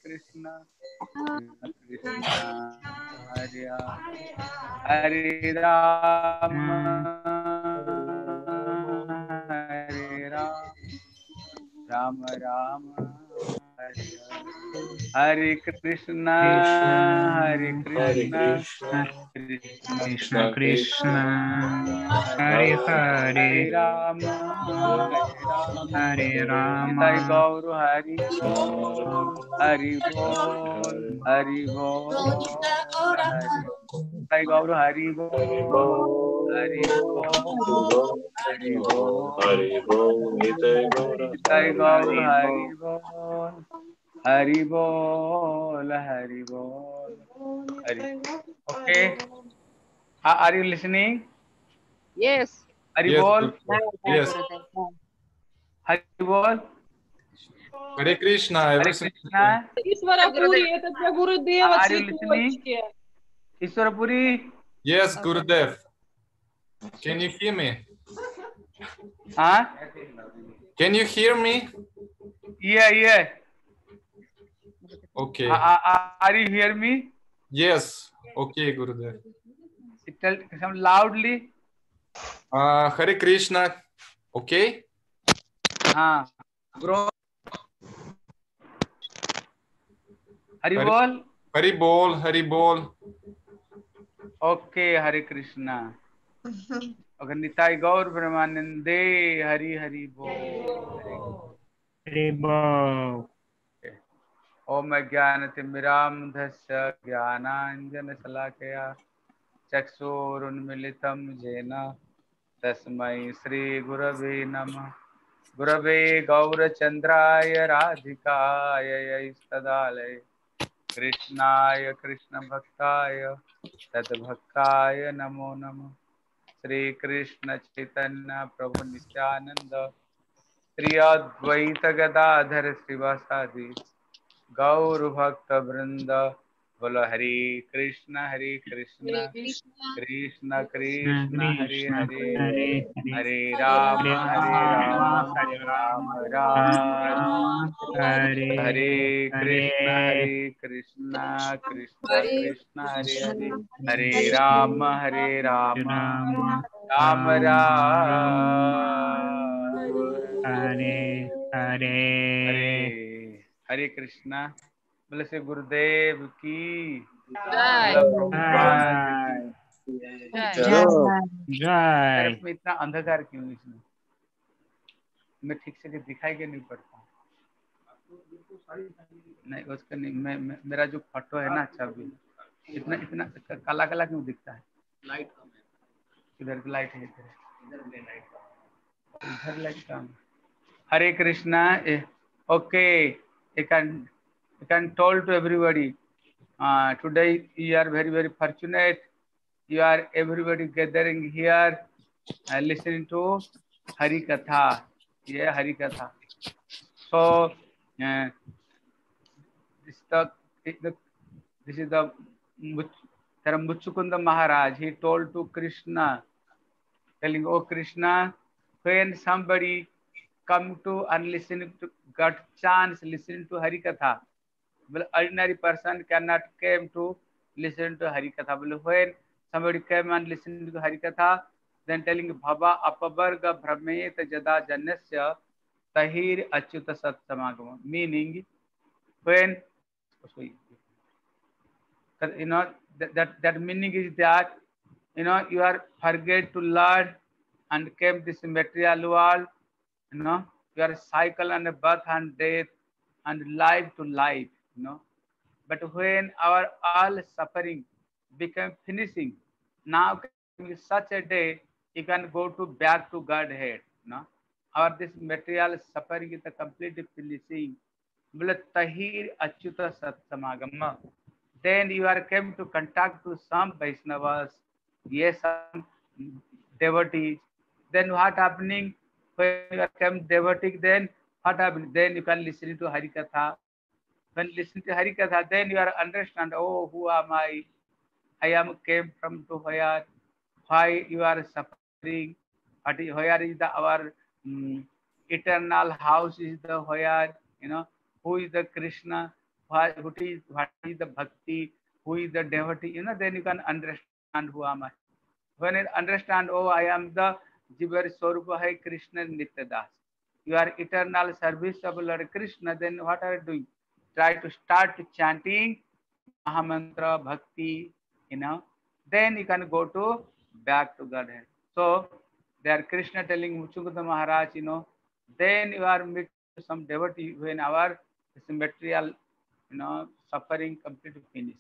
Krishna Krishna Hare Hare Rama Hare Rama Rama Rama Hare Hare Krishna Hare Krishna Krishna Krishna Hare Hare Rama Hare Rama Nitai Gaur Hari Bol Hari Bol Hari Bol Hari Nitai Gaur Hari Bol Hari Bol Hari Bol Nitai Gaur Hari Bol Hari Bol Hari Bol Hari. Okay, are you listening? Yes. Hari Bol. Yes. Hari Bol. Hare Krishna. Hare Krishna. Ishvara Puri, это для Гурудева цветочки. Ishvara Puri. Yes, Gurudev. Can you hear me? Huh? Can you hear me? Yeah. Okay. Are you hear me? Yes. Okay, Gurudev. Tell some loudly. Hare Krishna. Okay. Bro. Hari Bol. Hari Bol. Hari Bol. Okay, Hare Krishna. Okay, Nitai Gaur Brahmanande Hari Hari Bol. Hare Bol. Om Jnanatimiram Dhasya Jnananjana Salakaya Chakshurunmilitam Jena Tasmai Shri Gurave Namah. Gurave Gaurachandraya Radhikaya Yastadalaya Krishnaya Krishna Bhaktaya Tadbhaktaya Namo Namo. Shri Krishna Chaitanya Prabhu Nityananda Shri Advaita Gadadhar Srivasadi Gaur Bhakta Vrinda. Bolo Hare Krishna Krishna Krishna Hare Hare Hare Rama Rama Hare Krishna Krishna Krishna Hare Hare Hare Rama Rama Rama Hare Hare. Hare Krishna. बोले से गुरुदेव की जय। जय। में इतना अंधकार क्यों इसमें? मैं ठीक से दिखाई के नहीं पड़ता। नहीं उसका नहीं, मेरा जो फोटो है ना छवि इतना काला काला क्यों दिखता है? लाइट कम है इधर की लाइट है इधर लाइट कम। Hare Krishna. Okay I can told to everybody today you are very fortunate. You are everybody gathering here listening to Hari Katha. Yeah, Hari Katha. So this is the Muchukunda Maharaj. He told to Krishna, telling, "Oh Krishna, when somebody come to and listen to, got chance listening to Hari Katha. Well, ordinary person cannot came to listen to Hari Katha. Well, when somebody came and listened to Hari Katha, then telling Bhava apavarga brahmet jada janasya tahir achyuta sat samagama. Meaning, when that meaning is that you are forget to learn and came this material world. You are cycle and birth and death and life to life. But when our all suffering became finishing, now such a day you can go to back to Godhead. Our this material suffering is the completely finishing. Tahir achyuta sat samagama. Then you are came to contact to some Vaishnavas, yes, some devotees. Then what happening? When you are came devotee, then what happening? Then you can listen to Hari Katha. When listening to Hari Katha, then you are understand, oh, who am I? I am came from to where? Why you are suffering? Where is our eternal house is the where? Who is the Krishna? what is the bhakti, who is the devotee, you know, then you can understand who am I. When you understand, oh, I am the Jivar Swarupa Hai Krishna Nityadas. You are eternal service of Lord Krishna, then what are you doing? Try to start chanting Mahamantra, Bhakti, you know, then you can go to back to Godhead. So there Krishna telling Muchukunda Maharaj, you know, then you are meet some devotee when our this material, you know, suffering completely finishing.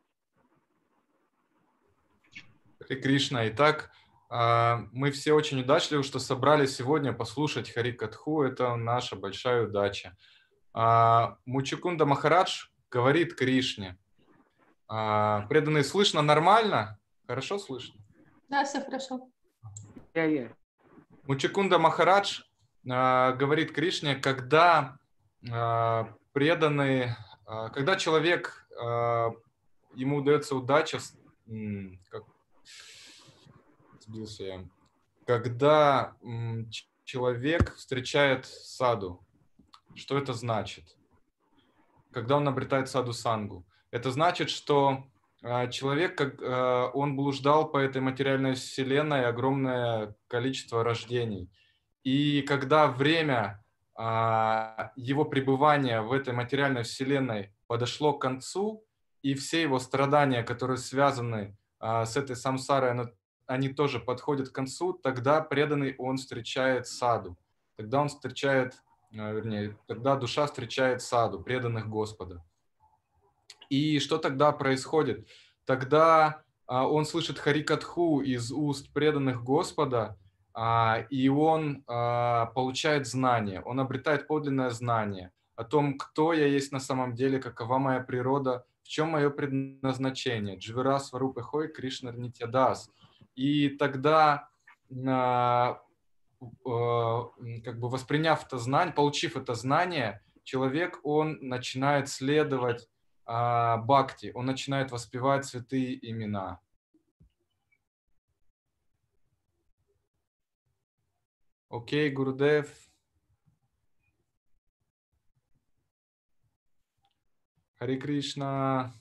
Харе Кришна. Итак, мы все очень удачливы, что собрались сегодня послушать Хари Катху. Это наша большая удача. Мучукунда Махарадж говорит Кришне. Преданные, слышно нормально? Хорошо слышно? Да, все хорошо. Мучукунда Махарадж говорит Кришне, когда преданные, когда человек, ему удается удача, когда человек встречает саду, что это значит? Когда он обретает саду сангу, это значит, что человек, он блуждал по этой материальной вселенной огромное количество рождений. И когда время его пребывания в этой материальной вселенной подошло к концу, и все его страдания, которые связаны с этой самсарой, они тоже подходят к концу, тогда преданный он встречает саду. Тогда он встречает, вернее, тогда душа встречает саду, преданных Господа. И что тогда происходит? Тогда он слышит Харикатху из уст преданных Господа, и он получает знание, он обретает подлинное знание о том, кто я есть на самом деле, какова моя природа, в чем мое предназначение. Дживара Сварупа Хой Кришна Нитядас. И тогда, как бы восприняв это знание, получив это знание, человек, он начинает следовать бхакти, он начинает воспевать святые имена. Окей, Гурудев. Харе Кришна.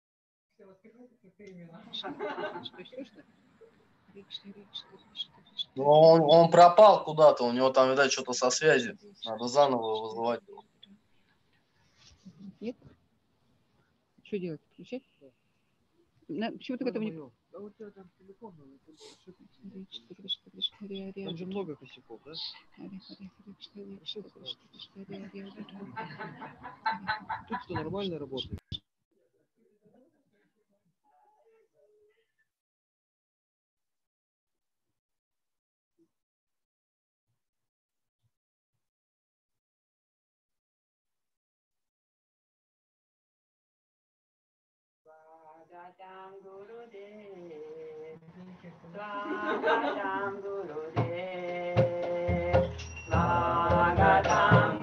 Ну, он пропал куда-то, у него там, видать, что-то со связью. Надо заново вызывать его. Нет? Что делать? Включать? Почему ты к этому не... Да у тебя там телефон, там же много косяков, да? Тут что нормально работает. Swagatam Gurudev, Swagatam Gurudev, Swagatam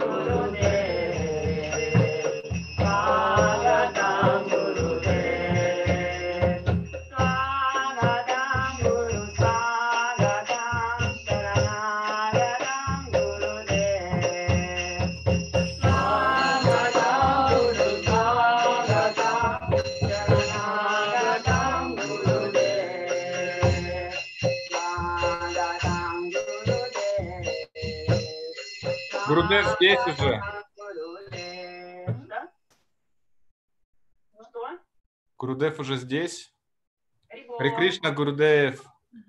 Gurudev, Swagatam Gurudev, Swagatam Guru, Swagatam Sharanagatam Gurudev, Swagatam Guru, Swagatam Sharanagatam Gurudev, Swagatam Gurudev. Гурудев здесь уже. Да? Что? Гурудев уже здесь. Рибо. Харе Кришна, Гурудев.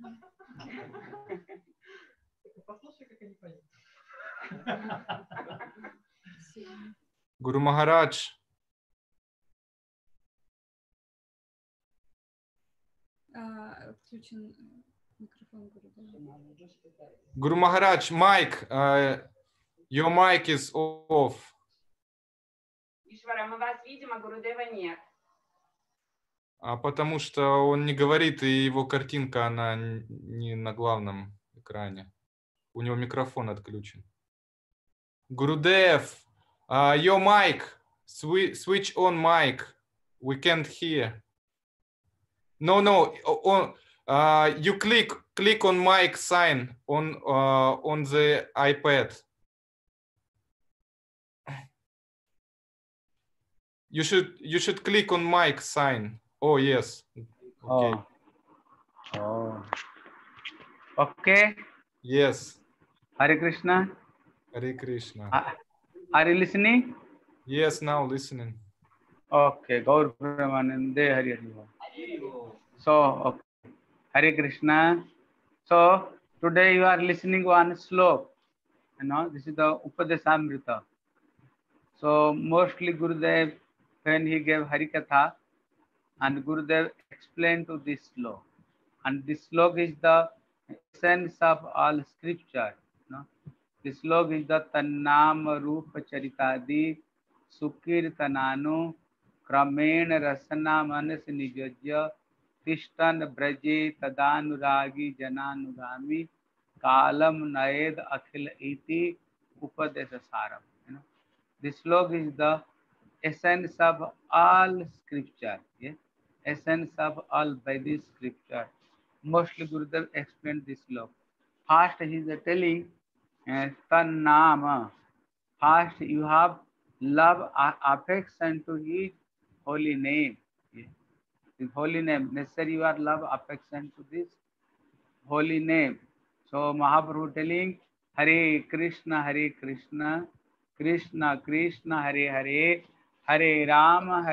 Послушай, как они поют. Гуру Махарадж. Включен микрофон Гурудева. Гуру Махарадж, майк. Your mic is off. Ишвара, мы вас видим, а Гурудева нет. Потому что он не говорит, и его картинка, она не на главном экране. У него микрофон отключен. Гурудев, your mic. Switch on mic. We can't hear. No. You click on mic sign on the iPad. You should click on mic sign. Oh yes. Okay. Oh. Okay. Yes. Hare Krishna. Hare Krishna. Are you listening? Yes, now listening. Okay. Gaur Pramanande Hari Hari. So, okay. Hare Krishna. So, today you are listening one slok. You know, this is the Upadesamrita. So, mostly Gurudev, when he gave Harikatha, and Gurudev explained to this slok. And this slok is the essence of all scripture. You know? This slok is the Tannam Rupa Charitadi Sukirtananu Kramen Rasana Manas Nijajya Tishtan Braje Tadanuragi Jananugami Kalam Naed Akhil Iti Upadesa Saram. You know? This slok is the essence of all scripture. Yeah? Essence of all Vedic scripture. Mostly Gurudev explained this slok. First he is telling Tannama. First you have love, affection to his holy name. Yeah. His holy name. Necessary you are love, affection to this holy name. So Mahaprabhu telling Hare Krishna, Krishna Krishna, Hare Hare, Hare Rama,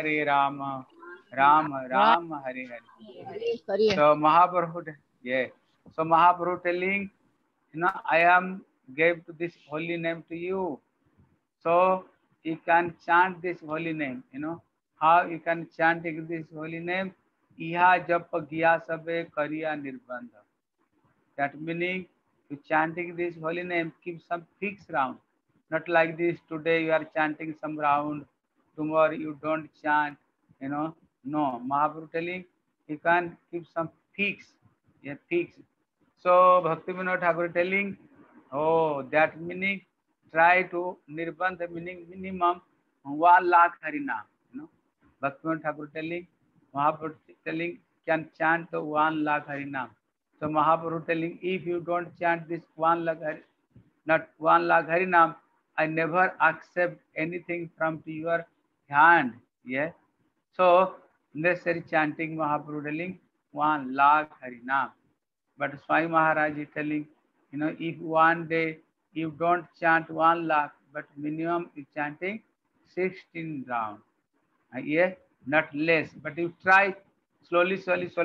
Rama Rama, Hare Hare. So Mahaprabhu, yeah. So Mahaprabhu telling, you know, I am gave to this holy name to you. So you can chant this holy name. You know how you can chant this holy name? Iha jap gya sabe kariya nirbandha. That meaning to chanting this holy name, keep some fixed round. Not like this, today you are chanting some round, tomorrow you don't chant, you know. No, Mahaprabhu telling you can keep some fix, yeah, fix. So Bhakti Vinod Thakur telling, oh, that meaning try to nirbandha, meaning minimum 1 lakh Harinam. You know, Bhakti Vinod Thakur telling, Mahaprabhu telling can chant the 1 lakh Harinam. So Mahaprabhu telling, if you don't chant this 1 lakh, not 1 lakh Harinam, I never accept anything from your hand. Yeah. So necessary chanting Mahaprabhu telling 1 lakh Harinam. But Swami Maharaj is telling, you know, if one day you don't chant 1 lakh, but minimum is chanting 16 rounds. Yeah, not less. But you try slowly,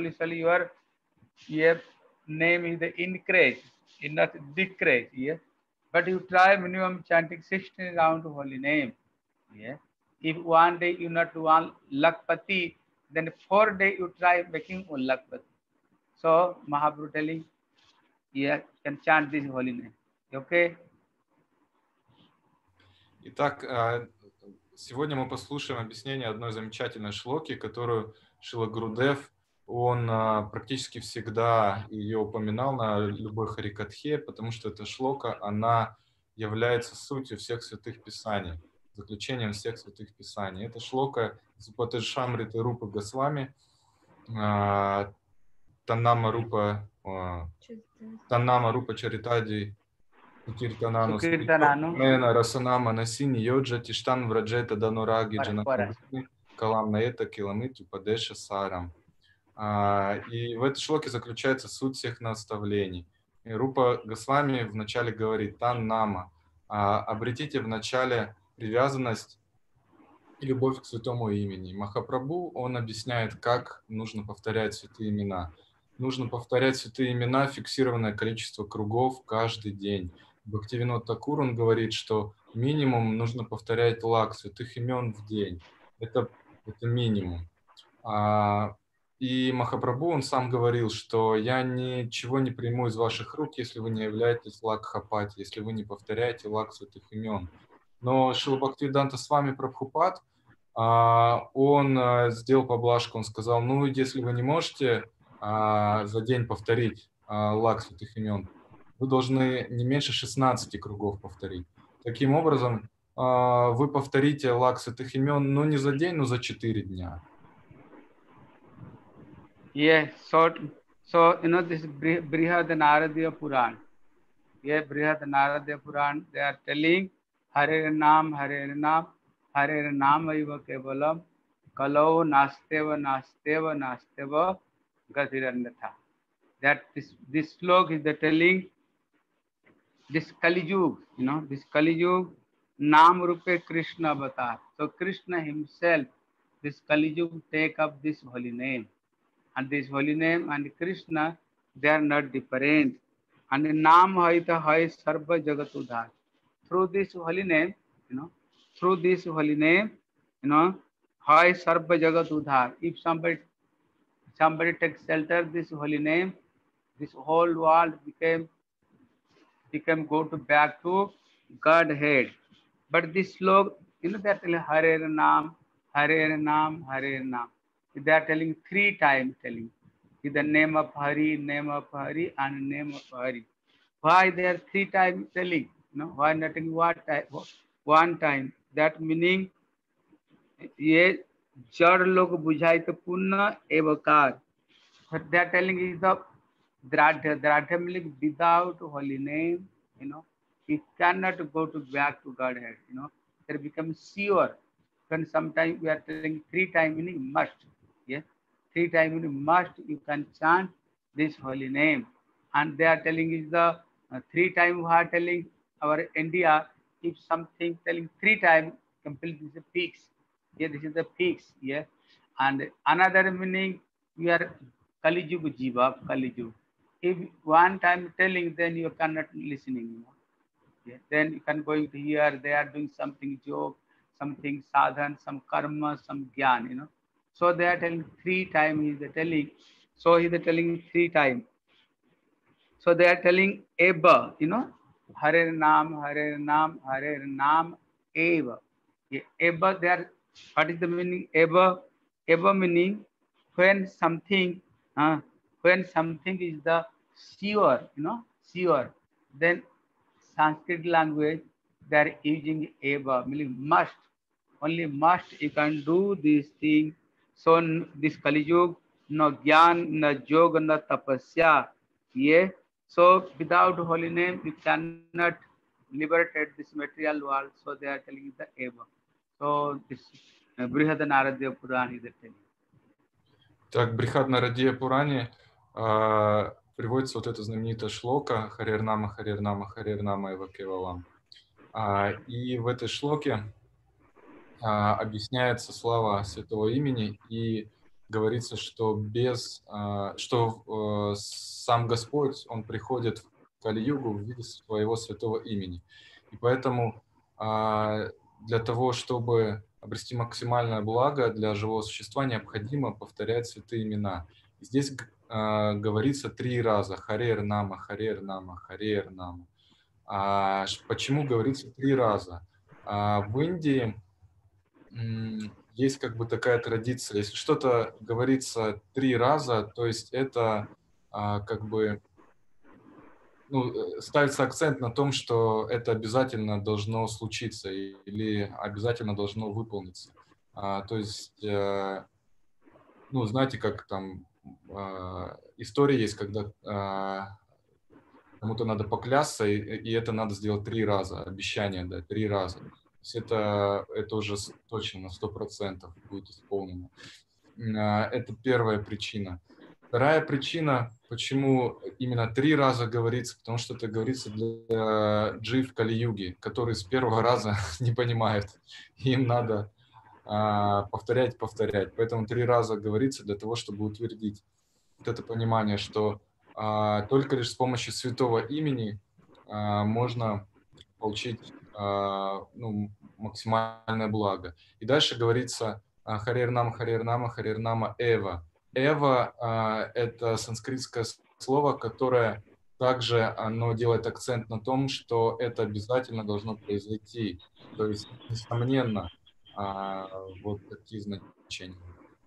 your name is the increase, is not decrease. Yeah. But you try minimum chanting 16 rounds holy name. Yeah. If one day you not 1 lakpati, then 4 days you try making 1 lakpati. So Mahaprabhu telling, yeah, can chant this holy name. Okay? Итак, сегодня мы послушаем объяснение одной замечательной шлоки, которую Шрила Гурудев, он практически всегда ее упоминал на любой харикатхе, потому что эта шлока, она является сутью всех святых писаний, заключением всех святых писаний. Это шлока из Упадешамриты Рупы Госвами, Таннама Рупа Чаритади Киртанану Мена Расанама Насини Йоджа Тиштан Враджета Данураги Джанакамни Калам Наэта Киламит Упадеша Сарам. И в этой шлоке заключается суть всех наставлений. И Рупа Госвами вначале говорит Таннама. Обретите вначале привязанность и любовь к святому имени. Махапрабху, он объясняет, как нужно повторять святые имена. Нужно повторять святые имена фиксированное количество кругов каждый день. Бхактивинод Такур, он говорит, что минимум нужно повторять лак святых имен в день. Это минимум. И Махапрабху, он сам говорил, что я ничего не приму из ваших рук, если вы не являетесь лакхапати, если вы не повторяете лак святых имен. Но Шрила Бхактивиданта Свами Прабхупад, он сделал поблажку, он сказал, ну, если вы не можете за день повторить лак святых имен, вы должны не меньше 16 кругов повторить. Таким образом, вы повторите лак святых имен, ну, не за день, но за 4 дня. Yeah, so you know this Brihad Naradiya Puran. Yeah, Brihad Naradiya Puran, they are telling Hare Nam, Hare Nam Eva Kevalam Kalau Nasteva Nasteva Nasteva Gatirannatha. That this slok is the telling this Kali Yug, this Kali Yug, Nam Rupe Krishna avatar. So Krishna himself, this Kali Yug take up this holy name. And this holy name and Krishna, they are not different. And the Nam Haita Hai Sarva Jagat Udhar. Through this holy name, through this holy name, Hai Sarva Jagat Udhar. If somebody takes shelter this holy name, this whole world became go to back to Godhead. But this slok, they're telling Hare Nam, Hare Nam, Hare Nam. They are telling 3 times, telling the name of Hari, and name of Hari. Why they are 3 times telling? Why not in one time? That meaning, ये जड़ लोग बुझाई तो पुनः एवकार. But they are telling is the Dradha. Dradha meaning without holy name, it cannot go to back to Godhead. It becomes sure. When sometimes we are telling 3 times meaning must. Yeah, 3 times meaning must. You can chant this holy name, and they are telling is the 3 times. We are telling our India. If something telling 3 times, complete this is fix. Yeah, this is the fix. Yeah, and another meaning we are Kali Yuga Jiva, Kali Yuga. If one time telling, then you cannot listening. Yeah. Then you can going to hear they are doing something joke, something sadhan, some karma, some gyan. So they are telling 3 times. He is telling. So he is telling 3 times. So they are telling Eva. Hare Nam, Hare Nam, Hare Nam, Eva. Yeah, Eva. There. What is the meaning? Eva. Eva meaning when something is the sure, sure, then Sanskrit language they are using eva, meaning must. Only must you can do this thing. So this Kali Yuga, no Gyan, no Yoga, no Tapasya. Yeah. So without holy name you cannot liberate this material world. So they are telling the eva. So this Brihadanaradiya Puran is telling. Так, в Брихаднарадия Пуране приводится вот эта знаменитая шлока Харир Нама, Харир Нама, Харир Нама Эва Кевалам. И в этой шлоке объясняется слава святого имени и говорится, что сам Господь, Он приходит в Кали-югу в виде своего святого имени. И поэтому для того, чтобы обрести максимальное благо для живого существа, необходимо повторять святые имена. И здесь говорится 3 раза Харир Нама, Харир Нама, Харир Нама. Почему говорится 3 раза? В Индии есть как бы такая традиция. Если что-то говорится 3 раза, то есть это как бы ставится акцент на том, что это обязательно должно случиться или обязательно должно выполниться. То есть, знаете, как там история есть, когда кому-то надо поклясться, и это надо сделать 3 раза, обещание дать 3 раза. То есть это уже точно на 100% будет исполнено. Это первая причина. Вторая причина, почему именно 3 раза говорится, потому что это говорится для джив Кали-юги, которые с первого раза не понимают. Им надо повторять. Поэтому 3 раза говорится для того, чтобы утвердить вот это понимание, что только лишь с помощью святого имени можно получить максимальное благо. И дальше говорится Харир Нама, Харир Нама, Харир Нама Эва. Эва – это санскритское слово, которое также оно делает акцент на том, что это обязательно должно произойти. То есть, несомненно, вот такие значения.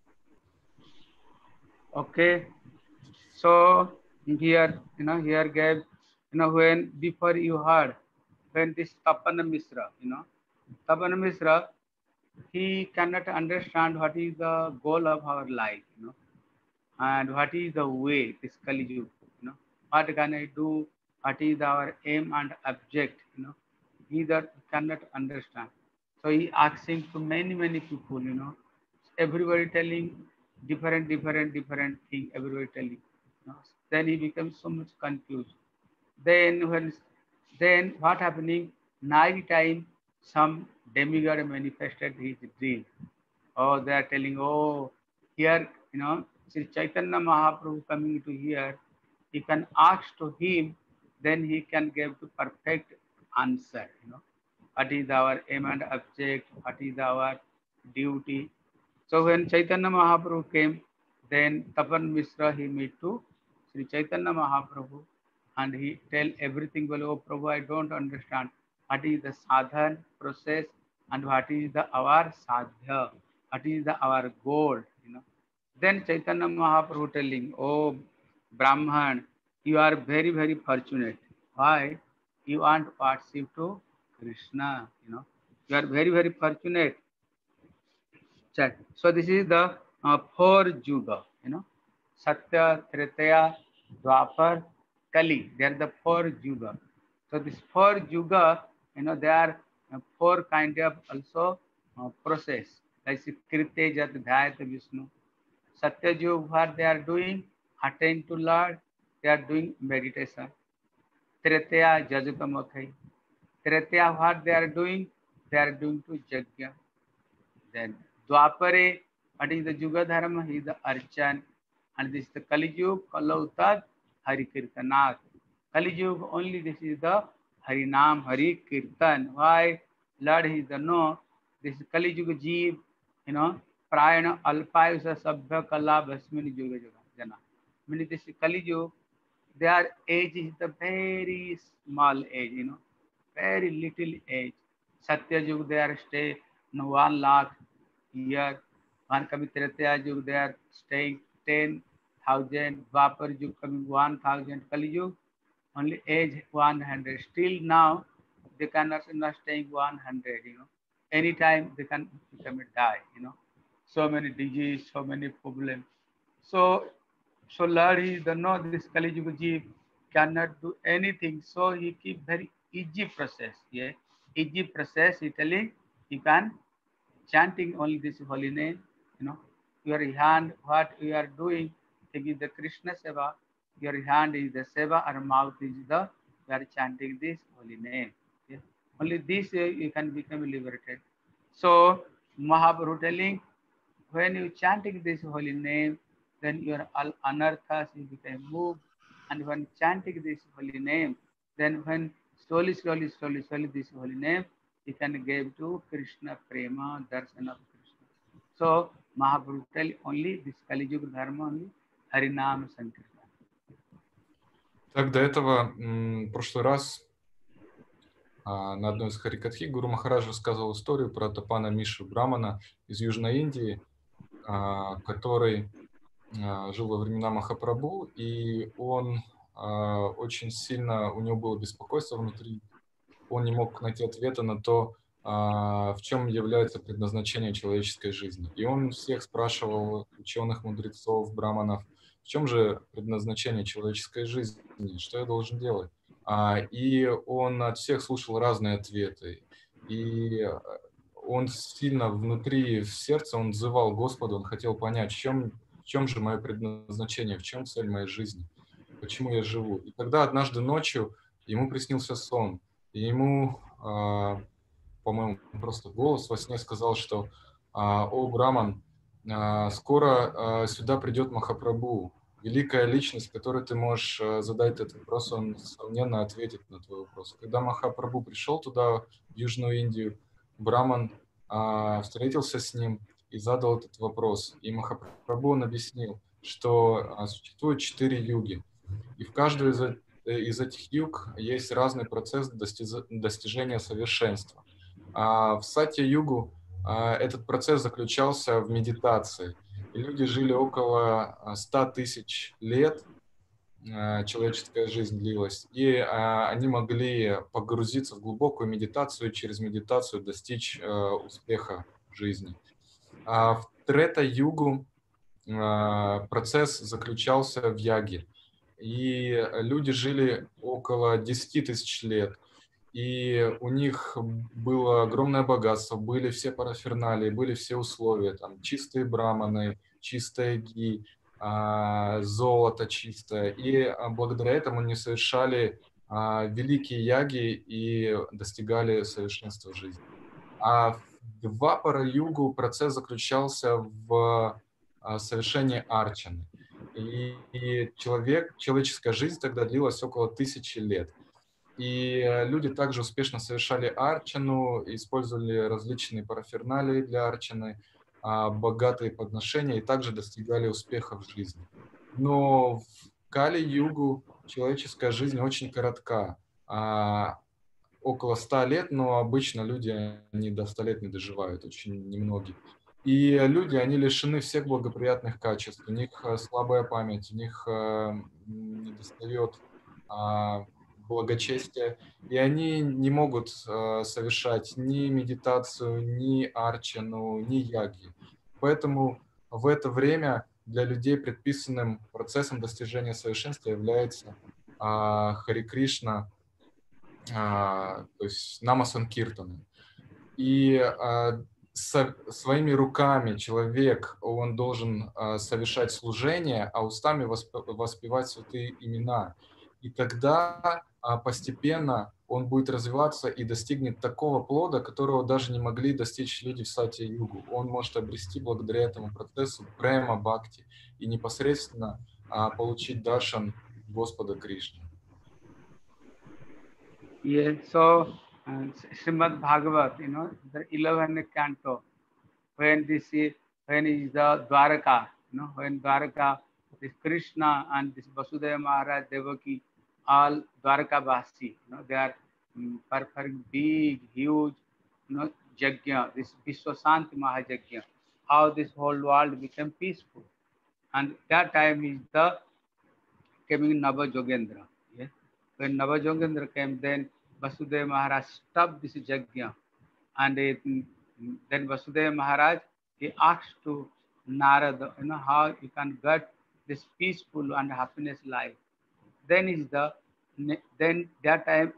Okay. So here, here gave, when before you heard, when this Tapana Mishra, Tapana Mishra, he cannot understand what is the goal of our life, and what is the way, this Kali Yuga, what can I do, what is our aim and object, he that cannot understand. So he asking to many people, you know, everybody telling different thing, everybody telling. You know. Then he becomes so much confused. Then what happening? Night time, some demigod manifested his dream. Oh, they are telling, oh, here, you know, Sri Chaitanya Mahaprabhu coming to here, he can ask to him, then he can give the perfect answer, you know. What is our aim and object? What is our duty? So when Chaitanya Mahaprabhu came, then Tapan Mishra, he met to Sri Chaitanya Mahaprabhu and he tell everything, well, oh Prabhu, I don't understand. What is the sadhan process and what is the our sadhya? What is the our goal? You know. Then Chaitanya Mahaprabhu telling, oh Brahman, you are very fortunate. Why? You want worship to Krishna, you know. You are very fortunate. Check. So this is the four yuga, you know, Satya, Tretaya, Dwapar, Kali. They are the four yuga. So this four yuga, you know, they are four kind of also process. Like Krite Jat Dhyayat Vishnu. Satya Yuga, what they are doing, attain to Lord, they are doing meditation. Tretaya Jajutamathai. Tretaya, what they are doing to Jagya. Then Dwapare, what is the Yuga Dharma? He is the Archan. And this is the Kali Yuga, Kalautad, Hari Kirtanat. Kali Yuga, only this is the Harinam, Hari Kirtan. Why? Lord, he is the no. This is Kali Yuga Jeev, you know, Prayana Alpayusa Sabha Kala Bhasmini Yuga Jana. Meaning this is Kali Yuga, their age is the very small age, you know, very little age. Satya Yuga, they are stay, you know, 1 lakh year. One coming Tretaya Yuga, they are staying 10,000. Dwapar Yuga coming 1,000. Kali Yuga, only age 100. Still now, they cannot not staying 100, you know. Anytime they can become a die, you know. So many disease, so many problems. So Lord, he does know this Kali Yuga Jeev cannot do anything. So he keep very easy process. Yeah, easy process. He telling he can chanting only this holy name. You know, your hand, what you are doing, it is the Krishna Seva. Your hand is the Seva, or mouth is the, you are chanting this holy name. Yeah? Only this you can become liberated. So Mahaprabhu telling, when you chanting this holy name, then your all anarthas will become moved. And when chanting this holy name, then when slowly this holy name, you can give to Krishna Prema, Darshan of Krishna. So Mahaprabhu tell only this Kali Yuga Dharma, only Harinam Sankirtan. Так, до этого в прошлый раз на одной из Харикатхи Гуру Махарадж рассказывал историю про Тапана Мишу Брамана из Южной Индии, который жил во времена Махапрабху, и он очень сильно, у него было беспокойство внутри, он не мог найти ответа на то, в чем является предназначение человеческой жизни. И он всех спрашивал, ученых, мудрецов, браманов, в чем же предназначение человеческой жизни, что я должен делать. И он от всех слушал разные ответы. И он сильно внутри, в сердце, он взывал Господу, он хотел понять, в чем же мое предназначение, в чем цель моей жизни, почему я живу. И тогда однажды ночью ему приснился сон, и ему, по-моему, просто голос во сне сказал, что «О, Браман, скоро сюда придет Махапрабху, великая личность, которой ты можешь задать этот вопрос, он, несомненно, ответит на твой вопрос». Когда Махапрабху пришел туда, в Южную Индию, Браман встретился с ним и задал этот вопрос. И Махапрабху он объяснил, что существует 4 юги, и в каждой из этих юг есть разный процесс достижения совершенства. В Сатья-югу этот процесс заключался в медитации. И люди жили около 100 тысяч лет, человеческая жизнь длилась, и они могли погрузиться в глубокую медитацию, через медитацию достичь успеха в жизни. В Трета-югу процесс заключался в яге, и люди жили около 10 тысяч лет. и у них было огромное богатство, были все параферналии, были все условия, там чистые браманы, чистая ги, золото чистое, и благодаря этому они совершали великие яги и достигали совершенства в жизни. А в Двапара-югу процесс заключался в совершении арчаны. И человеческая жизнь тогда длилась около 1000 лет. И люди также успешно совершали арчану, использовали различные параферналии для арчаны, богатые подношения и также достигали успеха в жизни. Но в Кали-югу человеческая жизнь очень коротка. Около 100 лет, но обычно люди они до 100 лет не доживают, очень немногие. И люди, они лишены всех благоприятных качеств, у них слабая память, у них недостает благочестия, и они не могут совершать ни медитацию, ни арчану, ни яги. Поэтому в это время для людей предписанным процессом достижения совершенства является Хари Кришна, то есть Нама Санкиртана. И своими руками человек, он должен совершать служение, а устами воспевать святые имена. И тогда постепенно он будет развиваться и достигнет такого плода, которого даже не могли достичь люди в Сатья-югу. Он может обрести благодаря этому процессу према бхакти и непосредственно получить даршан Господа Кришны. Yeah, so Srimad Bhagavat, the 11th canto, when is the Dwaraka, when Dwaraka, this Krishna and this Vasudeva Maharaj Devaki, all Dwaraka Vasi, they are performing big, huge, Yajna, this Vishwasanti Mahajagya, how this whole world became peaceful. And that time is the coming Nava Jogendra. Yeah? When Nava Jogendra came, then Vasudeva Maharaj stopped this Yajna. And then Vasudeva Maharaj, he asked to Narada, how you can get this peaceful and happiness life. Then that time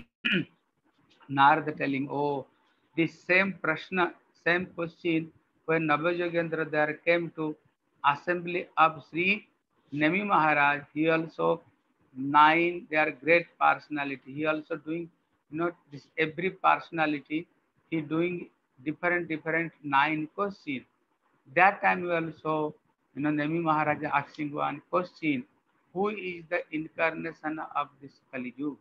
Narada telling, oh, this same Prashna, same question, when Navajogendra there came to assembly of Sri Nemi Maharaj, he also 9, they are great personality. He also doing, this every personality, he doing different 9 questions. That time we also, Nemi Maharaj asking one question, who is the incarnation of this Kali Yuga?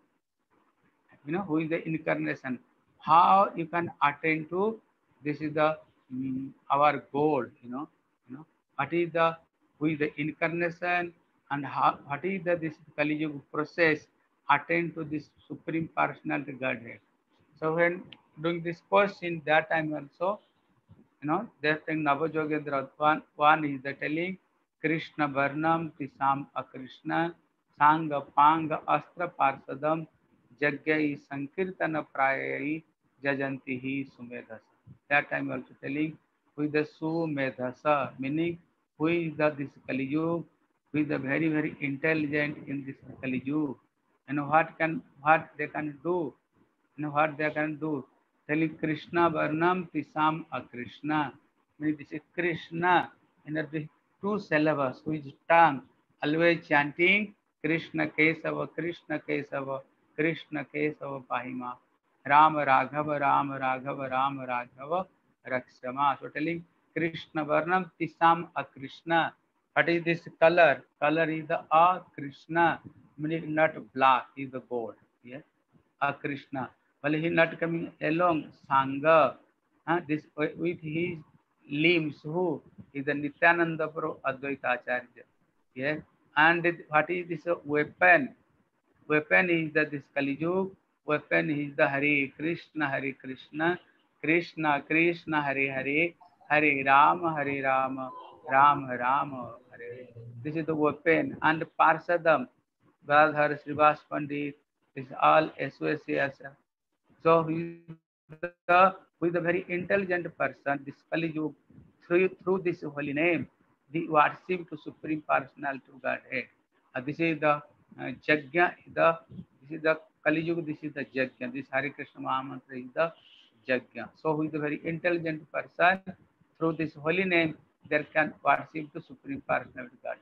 Who is the incarnation? How you can attain to this is the our goal. What is the who is the incarnation and how what is the this Kali Yuga process attain to this supreme personality Godhead. So when doing this question, that time also, they think Navajogendra one is the telling Krishna Varnam Tisam Akrishna Sanga Panga Astra Parsadam Jagyai Sankirtana Prayai Jajantihi Sumedhasa. That time also telling who is the Sumedhasa, meaning who is this Kali Yuga, who is the very, very intelligent in this Kali Yuga. What they can do, what they can do. Telling Krishna Varnam Tisam Akrishna. Meaning this is Krishna, the 2 syllables, which is tongue, always chanting Krishna Kesava, Krishna Kesava, Krishna Kesava Pahima, Rama Raghava, Rama Raghava, Rama Raghava, Rakshama. So telling Krishna Varnam Tisam Akrishna. What is this color? Color is the Krishna, meaning not black, is the gold. Yes, Krishna. Well, he not coming along, Sangha, this with his limbs, who is the Nityananda Prabhu Advaita Acharya. Yes, and what is this weapon? Weapon is this Kali Yuga. Weapon is the Hare Krishna, Krishna Krishna, Hare Hare, Hare Rama, Rama Rama, Hare. This is the weapon. And Parsadam, Gadadhar Srivas Pandit, is all associates. So he is the very intelligent person. This Kali Yuga, through this holy name, the worship to Supreme Personality of Godhead. This is the Yajna, this is the Kali Yuga, this is the Yajna. This Hare Krishna Mahamantra is the Yajna. So who is a very intelligent person, through this holy name, there can worship the Supreme Personality Godhead.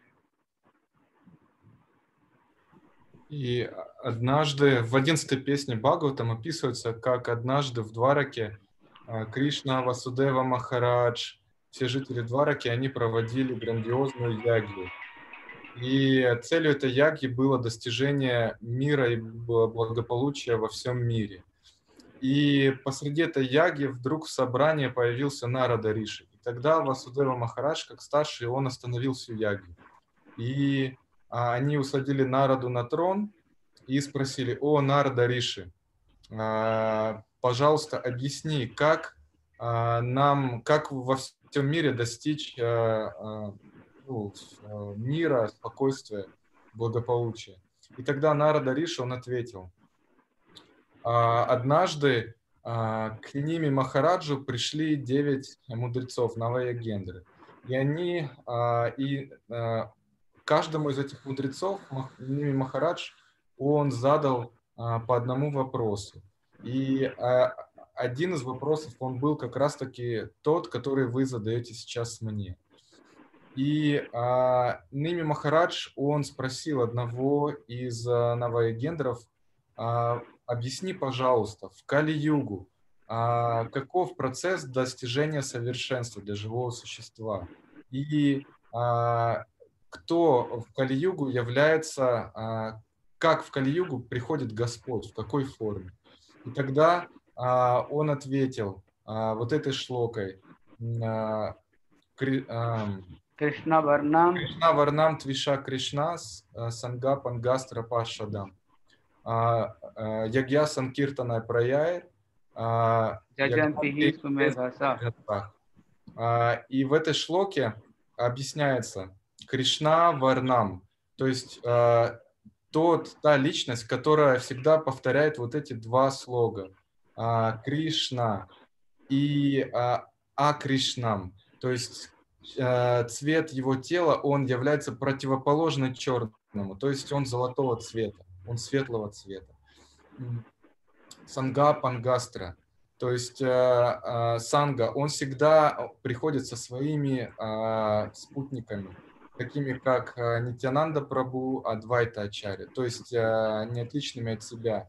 И однажды в 11-й песне Бхагаватам описывается, как однажды в Двараке Кришна, Васудева Махарадж, все жители Двараки, они проводили грандиозную ягью. И целью этой ягьи было достижение мира и благополучия во всем мире. И посреди этой ягьи вдруг в собрании появился Нарада Риши. И тогда Васудева Махарадж, как старший, он остановил всю ягью. И они усадили Нараду на трон и спросили: «О, Нарада Риши, пожалуйста, объясни, как во всем мире достичь мира, спокойствия, благополучия». И тогда Нарада Риши, он ответил: однажды к Ними Махараджу пришли 9 мудрецов, Наваягендры. И они, каждому из этих мудрецов Ними Махарадж, он задал по одному вопросу. И один из вопросов, он был как раз-таки тот, который вы задаете сейчас мне. И Ними Махарадж, он спросил одного из Наваягендров: объясни, пожалуйста, в Кали-югу каков процесс достижения совершенства для живого существа? И кто в Кали-югу является, как в Кали-югу приходит Господь, в какой форме? И тогда он ответил вот этой шлокой: Krishna Varnam Твиша Кришнас Санга Пангастра Пашадам Ягья Санкиртана Праяй Jajantihi Sumedhasa. И в этой шлоке объясняется Кришна Варнам, то есть та личность, которая всегда повторяет вот эти два слога Кришна и Акришнам, то есть цвет его тела, он является противоположным черному, то есть он золотого цвета, он светлого цвета. Санга Пангастра, то есть Санга, он всегда приходит со своими спутниками, такими как Нитьянанда Прабху, Адвайта Ачарья, то есть не отличными от себя.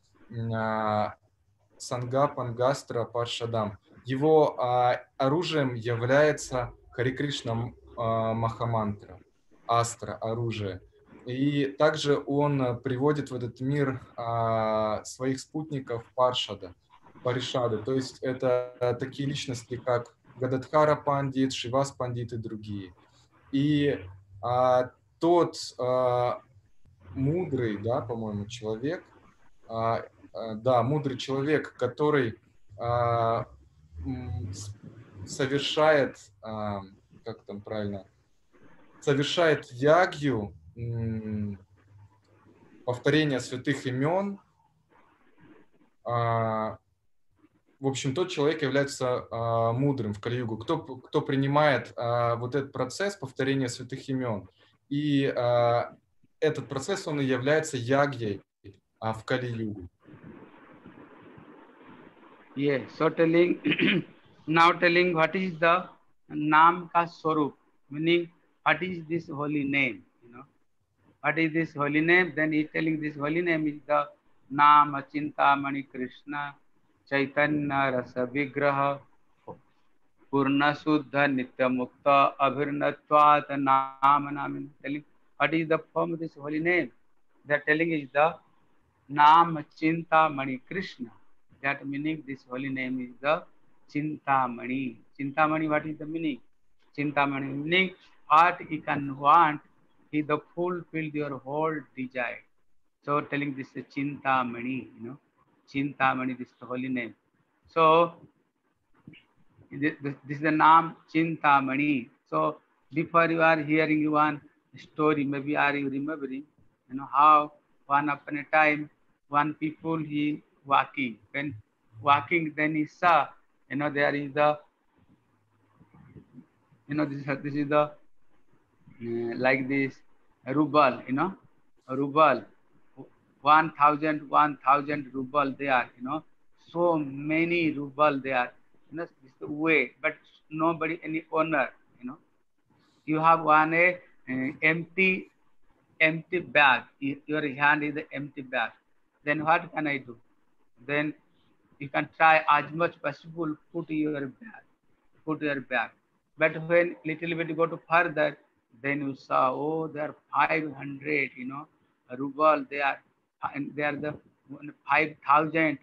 Санга Пангастра Паршадам. Его оружием является Харе Кришна Махамантра, астра, оружие. И также он приводит в этот мир своих спутников Паршада, Паришады. То есть это такие личности, как Гададхара Пандит, Шивас Пандит и другие. И тот мудрый, да, по-моему, человек, мудрый человек, который совершает, как там правильно, совершает ягью, повторение святых имен, в общем, тот человек является мудрым в Кали-югу, кто принимает вот этот процесс повторения святых имен. И этот процесс, он и является ягьей в Кали-югу. Yes, so telling now telling what is the Naam ka Swarup, meaning what is this holy name, what is this holy name? Then he is telling this holy name is the Naam Chintamani Krishna Chaitanya Rasa Vigraha Purna Suddha Nitya Mukta Abhirnatvat Naam Namin. Telling what is the form of this holy name? They are telling is the Naam Chintamani Krishna. That meaning this holy name is the Chintamani. Chintamani, what is the meaning? Chintamani meaning what you can want is the fulfilled your whole desire. So telling this is Chintamani, Chintamani, this is the holy name. So this is the name Chintamani. So before you are hearing one story, maybe are you remembering, how one upon a time, one people he walking. When walking, then he saw, there is the, this is the, like this, rubble, rubble. 1,000 ruble there, so many ruble there, this is the way, but nobody, any owner, you have one empty bag, your hand is the empty bag, then what can I do? Then you can try as much possible put your bag. But when little bit go to further, then you saw, oh, there are 500, ruble. They are the 5,000,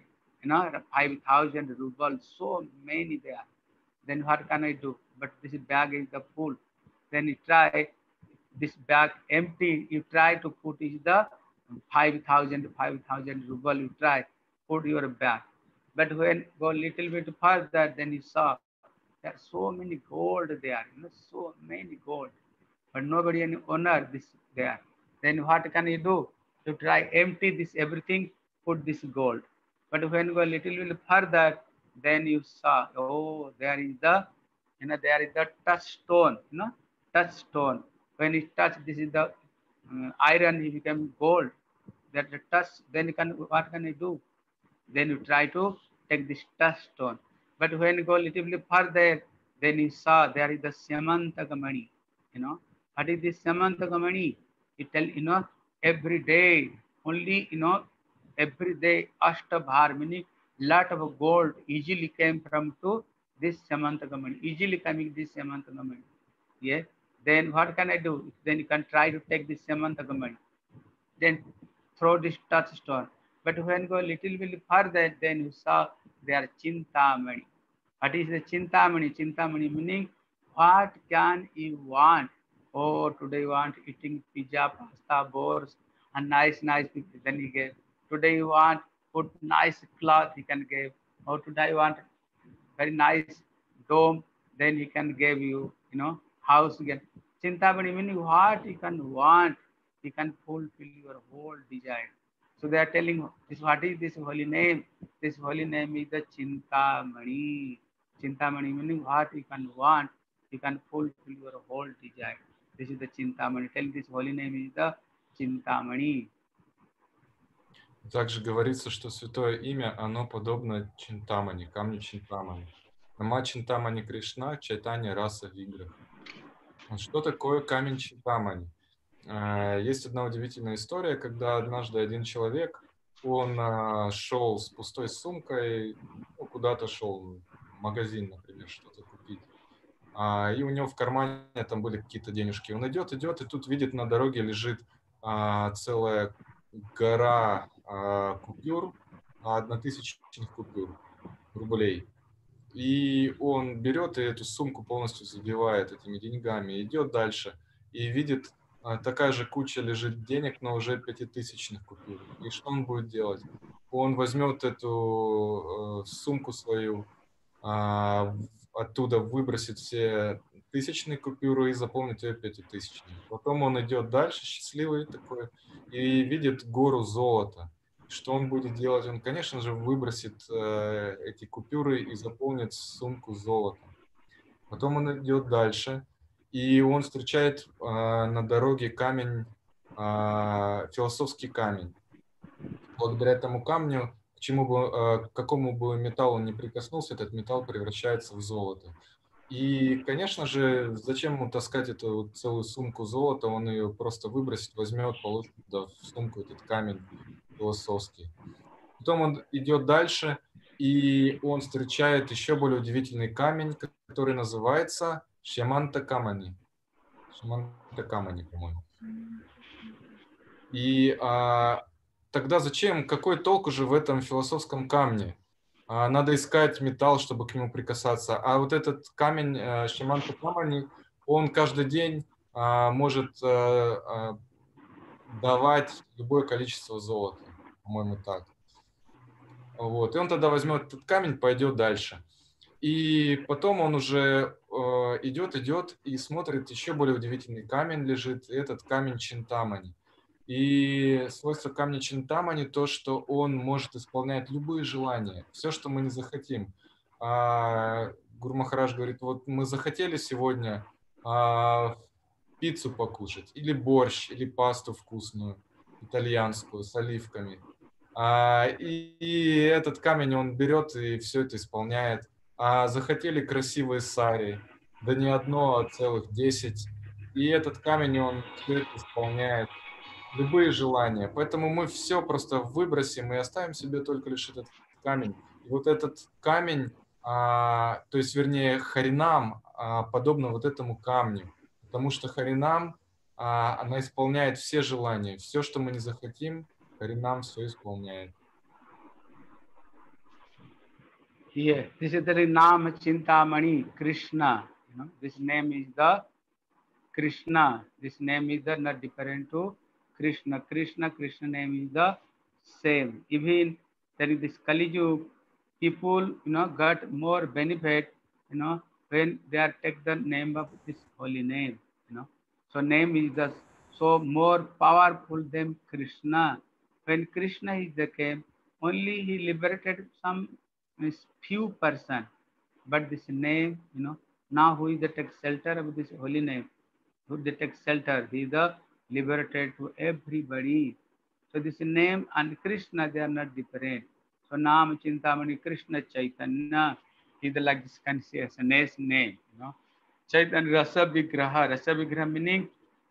5,000 rubles. So many there. Then what can I do? But this bag is the full. Then you try this bag empty. You try to put is the 5,000 ruble. You try put your bag. But when go little bit further, then you saw there are so many gold there, so many gold, but nobody any owner this there. Then what can you do? You try empty this everything, put this gold. But when you go a little bit further, then you saw, oh, there is the, there is the touchstone, touchstone. When you touch, this is the iron, it become gold. That the touch, then you can, what can you do? Then you try to take this touchstone. But when you go a little bit further, then you saw there is the Samantakamani. What is this Samantakamani? It tell, every day, only, every day, Ashtabhar, meaning lot of gold easily came from to this Samantakamani, easily coming this Samantakamani. Yeah. Then what can I do? Then you can try to take this Samantakamani. Then throw this touchstone. But when you go a little bit further, then you saw there Chintamani. What is the Chintamani? Chintamani meaning, what can you want? Oh, today you want eating pizza, pasta, bores, and nice picture. Then he gave. Today you want put nice cloth, he can give. Oh, today you want very nice dome, then he can give you, house again. Chintamani meaning what you can want, he can fulfill your whole desire. So they are telling this, what is this holy name? This holy name is the Chintamani. Chintamani meaning what you can want, you can fulfill your whole desire. This is the Chintamani. Tell this holy name is the Chintamani. Также говорится, что святое имя, оно подобно Чинтамани, камню Чинтамани. Нама Чинтамани Кришна, Чайтанья Раса Виграха. Что такое камень Чинтамани? Есть одна удивительная история, когда однажды один человек, он шел с пустой сумкой, куда-то шел, в магазин, например, что-то купить. И у него в кармане там были какие-то денежки. Он идет, и тут видит, на дороге лежит целая гора купюр, 1000-ных купюр, рублей. И он берет и эту сумку полностью забивает этими деньгами, идет дальше и видит, такая же куча лежит денег, но уже 5000-ных купюр. И что он будет делать? Он возьмет эту сумку свою, оттуда выбросит все 1000-ные купюры и заполнит ее 5000-ными. Потом он идет дальше, счастливый такой, и видит гору золота. Что он будет делать? Он, конечно же, выбросит эти купюры и заполнит сумку золотом. Потом он идет дальше, и он встречает на дороге камень, философский камень. Благодаря этому камню, к какому бы металлу он ни прикоснулся, этот металл превращается в золото. И, конечно же, зачем ему таскать эту целую сумку золота, он ее просто выбросит, возьмет, положит туда в сумку этот камень философский. Потом он идет дальше, и он встречает еще более удивительный камень, который называется Шьямантакамани. Шьямантакамани, по-моему. И тогда зачем, какой толк уже в этом философском камне? Надо искать металл, чтобы к нему прикасаться. А вот этот камень Шьямантакамани, он каждый день может давать любое количество золота, по-моему, так. Вот. И он тогда возьмет этот камень, пойдет дальше. И потом он уже идет и смотрит, еще более удивительный камень лежит, и этот камень Чинтамани. И свойство камня Чинтамани то, что он может исполнять любые желания, все, что мы не захотим. Гуру Махарадж говорит, вот мы захотели сегодня пиццу покушать, или борщ, или пасту вкусную. итальянскую с оливками. И этот камень он берет и все это исполняет. Захотели красивые сари, да не одно, а целых 10. И этот камень он все это исполняет. Любые желания. Поэтому мы все просто выбросим и оставим себе только лишь этот камень. И вот этот камень, то есть, вернее, Харинам, подобно вот этому камню. Потому что Харинам, она исполняет все желания. Все, что мы не захотим, Харинам все исполняет. Here, this is the Nam Chintamani, Krishna. You know, this name is the Krishna. This name is the not different to Krishna. Krishna name is the same. Even there is this Kali Yuga, people, you know, got more benefit, you know, when they are take the name of this holy name, you know. So name is the so more powerful than Krishna. When Krishna is the came, only he liberated some few person, but this name, you know, now who is the take shelter of this holy name? Who they take shelter? He is the liberated to everybody. So this name and Krishna, they are not different. So Nam Chintamani Krishna Chaitanya is the like this consciousness name, you know. Chaitanya Rasa Vigraha. Rasa Vigraha meaning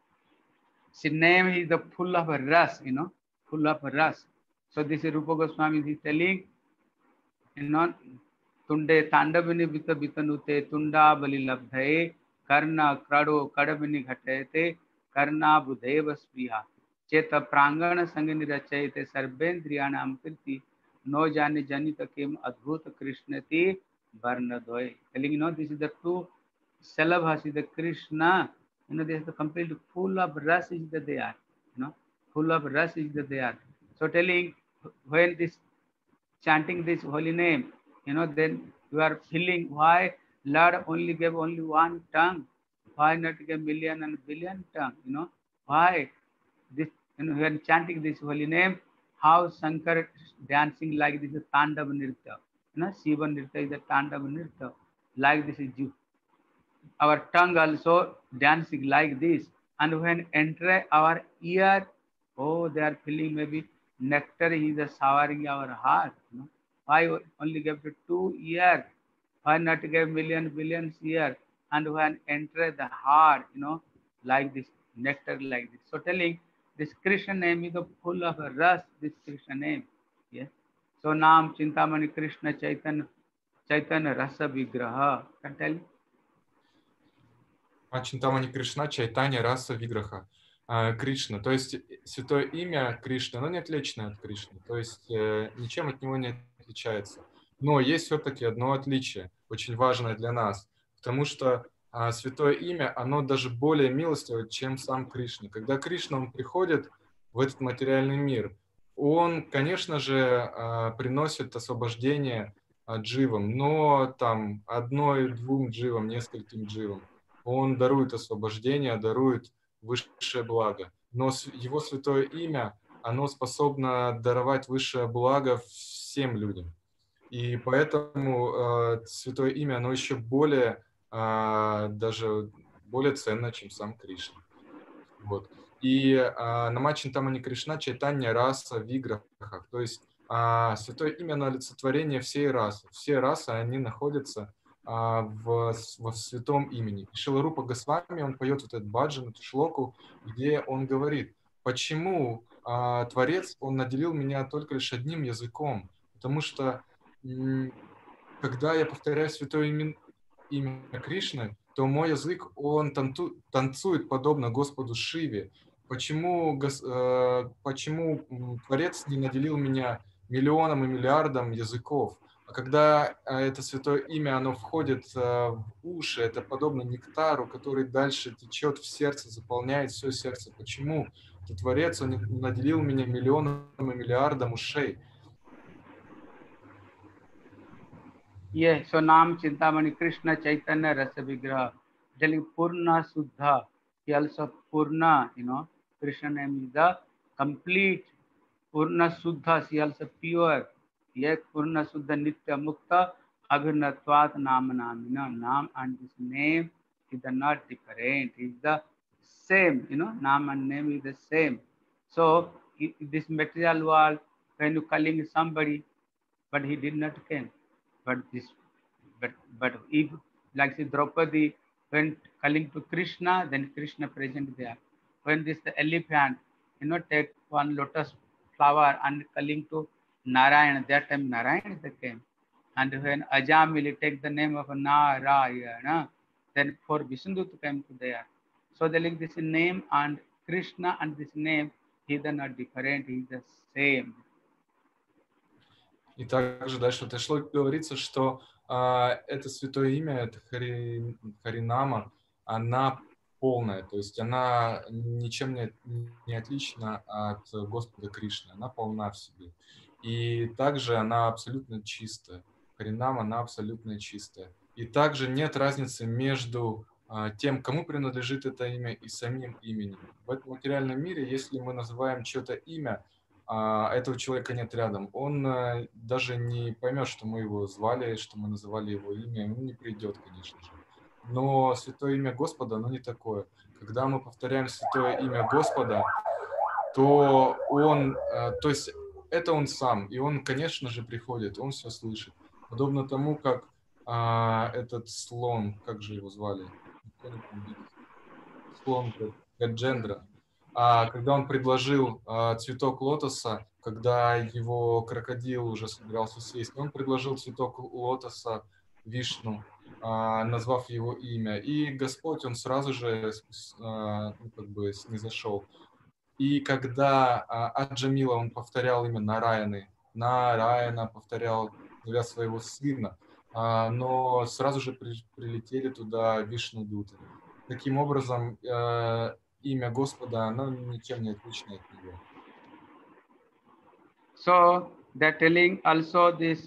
his name is the full of ras, you know, full of ras. So this is Rupa Goswami is telling, you know, Tunde Tandavini Vita Vitanute Tunda Bali Labdhae Karna Krado Kadavini Ghatete Karna Budeva Spriha Cheta Prangana Sangani Rachayate Sarbendriyanam Kirti No Jani Janita Kim Adbhuta Krishnati Varnadoy. Telling, you know, this is the two syllabus is the Krishna, you know, this is the complete full of ras is that they are, you know, full of ras is that they are. So telling when this chanting this holy name, you know, then you are feeling why Lord only gave only one tongue, why not give million and billion tongue, you know, why this, you know, when chanting this holy name, how Shankar dancing like this is Tandav Nirtya, you know, Shiva Nirtya is a Tandav Nirtya, like this is you. Our tongue also dancing like this, and when enter our ear, oh, they are feeling maybe nectar is showering our heart, you know. Why only give to 2 years? Why not give million, billions years? And when enter the heart, you know, like this nectar, like this. So telling this Krishna name is full of rus. This Krishna name, yes. So Nam Chintamani Krishna Chaitanya Rasa Vigraha. Can tell you? Чинтамани Кришна, Чайтанья, Раса, Виграха. Кришна, то есть святое имя Кришны, оно не отличное от Кришны, то есть ничем от него не отличается. Но есть все-таки одно отличие, очень важное для нас, потому что святое имя, оно даже более милостивое, чем сам Кришна. Когда Кришна, он приходит в этот материальный мир, он, конечно же, приносит освобождение дживам, но там 1-2 дживам, нескольким дживам. Он дарует освобождение, дарует высшее благо. Но его святое имя, оно способно даровать высшее благо всем людям. И поэтому святое имя, оно еще более, даже более ценно, чем сам Кришна. Вот. И Нама Чинтамани Кришна Чайтанья Раса Виграха. То есть святое имя, оно олицетворение всей расы. Все расы, они находятся во святом имени. Шрила Рупа Госвами, он поет вот этот баджан, эту шлоку, где он говорит, почему Творец, он наделил меня только лишь одним языком, потому что когда я повторяю святое имя Кришны, то мой язык, он танцует подобно Господу Шиве. Почему Творец не наделил меня миллионом и миллиардом языков? А когда это святое имя, оно входит в уши, это подобно нектару, который дальше течет в сердце, заполняет все сердце. Почему Творец, он наделил меня миллионом и миллиардом ушей? Yes, so Nam Chintamani Krishna Chaitanya Rasa Vigraha. Telling Purna Suddha. He also Purna, you know, Krishna name is the complete. Purna Suddha, she also pure. Yes, Purna Suddha Nitya Mukta Abhinatvat Namanamina. Nam and this name is not different. It's the same, you know, Nam and name is the same. So this material world, when you calling somebody, but he did not came. But if like say Draupadi, when calling to Krishna, then Krishna present there. When this the elephant, take one lotus flower and calling to Narayan, that time Narayan came. And when Ajamili take the name of Narayana, then for Vishnu came to there. So they like this name and Krishna and this name, either not different, is the same. И также дальше в этой шлоке говорится, что это святое имя, это Харинама, она полная, то есть она ничем не отлична от Господа Кришны, она полна в себе. И также она абсолютно чистая. Харинама, она абсолютно чистая. И также нет разницы между тем, кому принадлежит это имя, и самим именем. В этом материальном мире, если мы называем чье-то имя, этого человека нет рядом, он даже не поймет, что мы его звали, что мы называли его имя, он не придет, конечно же. Но святое имя Господа, оно не такое. Когда мы повторяем святое имя Господа, то есть это он сам, и он, конечно же, приходит, он все слышит. Подобно тому, как этот слон, как же его звали? Слон Гаджендра. Когда он предложил цветок лотоса, когда его крокодил уже собирался съесть, он предложил цветок лотоса Вишну, назвав его имя. И Господь, он сразу же снизошел. И когда Аджамила, он повторял имя Нараяна повторял для своего сына, но сразу же прилетели туда Вишну-дуты. Таким образом, имя Господа, оно ничем не отлично от него. So they're telling also this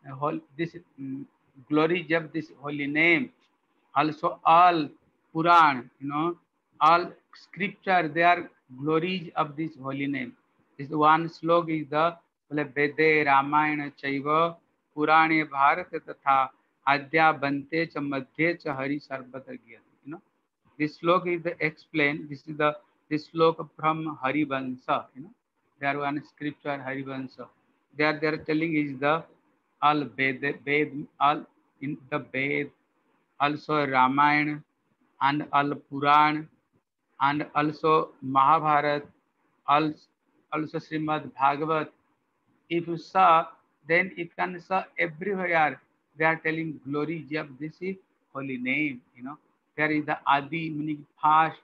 glory of this holy name. Also all Puran, all scripture, they are glories of this holy name. This one slok is the Vede Ramayana Chaiva Purane Bharata Tatha Adya Bante Cha Madhye Cha Hari Sarvata Gyat. This slok is the explain. This is this slok from Harivansa. There one scripture Harivansa. They are telling is the all Ved, all in the Ved, also Ramayana and all Puran and also Mahabharat, also Srimad Bhagavat. If you saw, then you can saw everywhere they are telling glory of this is holy name. There is the Adi, meaning past.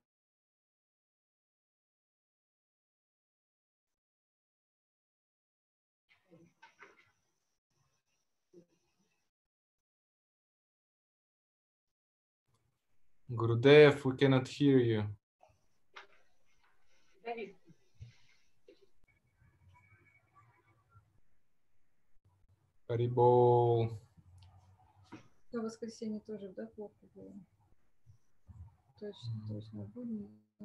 Gurudev, we cannot hear you. Харибол. В воскресенье тоже, да, плохо было? Точно, будни.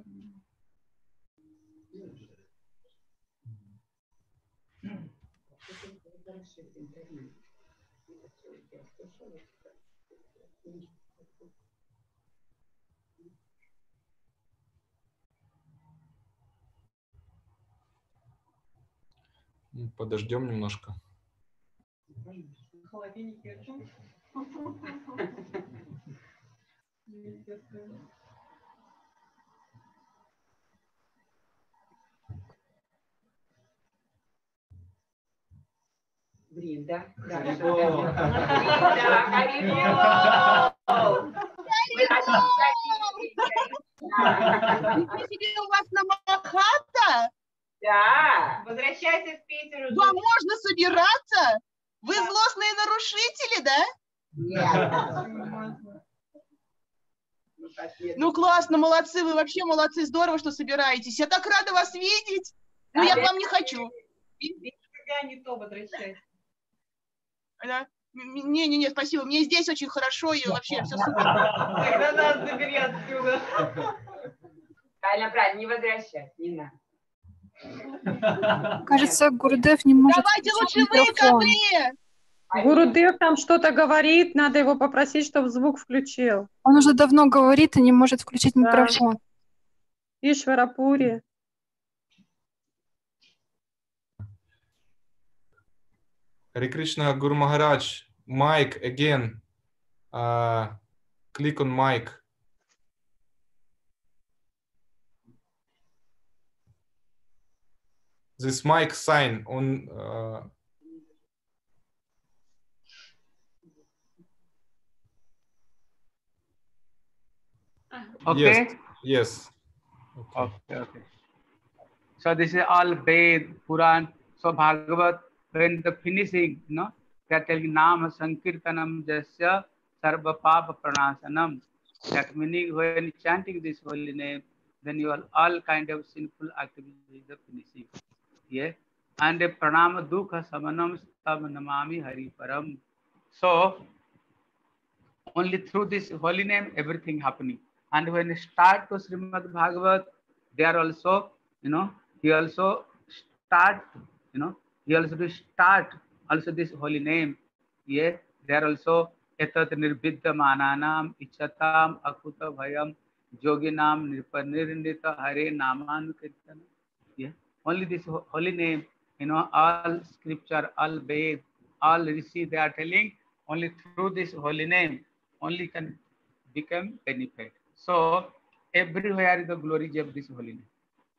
Подождем немножко. Холодильники о чем? Бринда. У вас на Манхэттен? Да. Возвращайся в Питер. Вам можно собираться? Вы злостные нарушители, да? Нет. Ну классно, молодцы, вы вообще молодцы, здорово, что собираетесь. Я так рада вас видеть. Но я к вам не хочу. Когда не то, возвращайся. Да? Не, спасибо. Мне здесь очень хорошо и вообще все супер. Тогда нас забери отсюда. Правильно, не возвращай, не надо. Кажется, Гурудев не может Давайте лучше включить вы ко микрофон. мне. Гурудев там что-то говорит, надо его попросить, чтобы звук включил. Он уже давно говорит и не может включить Да. микрофон. Ишварапури. Hare Krishna, Guru Maharaj, mic again. Click on mic. This mic sign on. Okay. Yes. Okay. So this is all Ved, Puran. So Bhagavat, when the finishing, they are telling Nam Sankirtanam Jasya Sarva Papa Pranasanam. That meaning when chanting this holy name, then you are all kind of sinful activities the finishing. Yeah. And a Pranama Dukha Samanam Stab Namami Hari Param. So only through this holy name everything happening. And when you start to Srimad Bhagavat, they are also, he also start, he also to start also this holy name. Yeah, they are also etat nirbidya mananam ichatam akuta bhayam yoginam nirnita hare naman kirtana. Yeah, only this holy name, all scripture, all Ved, all Rishi, they are telling only through this holy name only can become benefit. So everywhere is the glory of this holy name.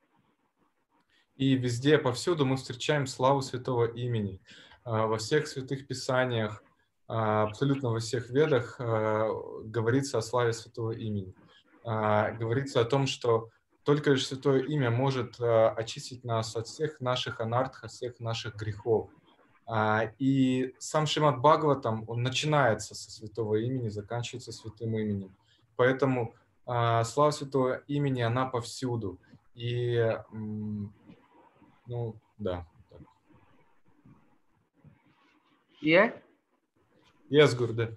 И везде, повсюду мы встречаем славу святого имени. Во всех святых писаниях, абсолютно во всех ведах говорится о славе святого имени. Говорится о том, что только лишь святое имя может очистить нас от всех наших анартх, от всех наших грехов. И сам Шримад Бхагаватам, он начинается со святого имени, заканчивается святым именем. Поэтому слава святого имени, она повсюду. И, да. Yeah? Yes, Gurudev.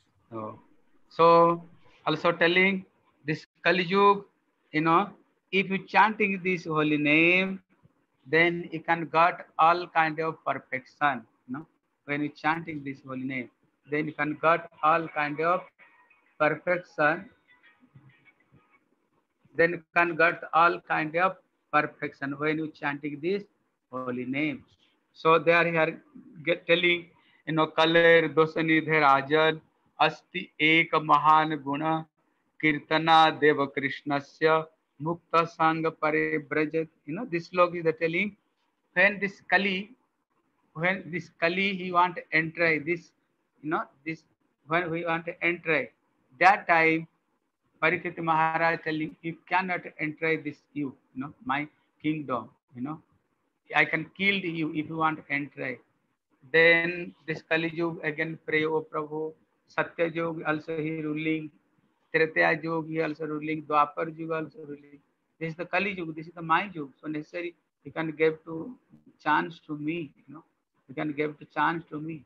So, also telling this Kali Yuga, if you chanting this holy name, then you can get all kind of perfection. When you chanting this holy name, then you can get all kind of perfection. Then you can get all kind of perfection when you chanting this holy name. So they are here telling, Kaler dosanidhe rajan asti ek mahan guna kirtana deva krishnasya mukta sangha paribrajat. This log is the telling when this Kali he want to enter this, this when we want to enter that time. Parikshit Maharaj telling, you cannot enter this my kingdom, I can kill you if you want to enter. Then this Kali Yuga again pray, O Prabhu, Satya Yuga also he ruling, Treta Yuga he also ruling, Dwapar Yuga also ruling. This is the Kali Yuga, this is the my Yuga. So necessary, you can give to chance to me, you can give to chance to me.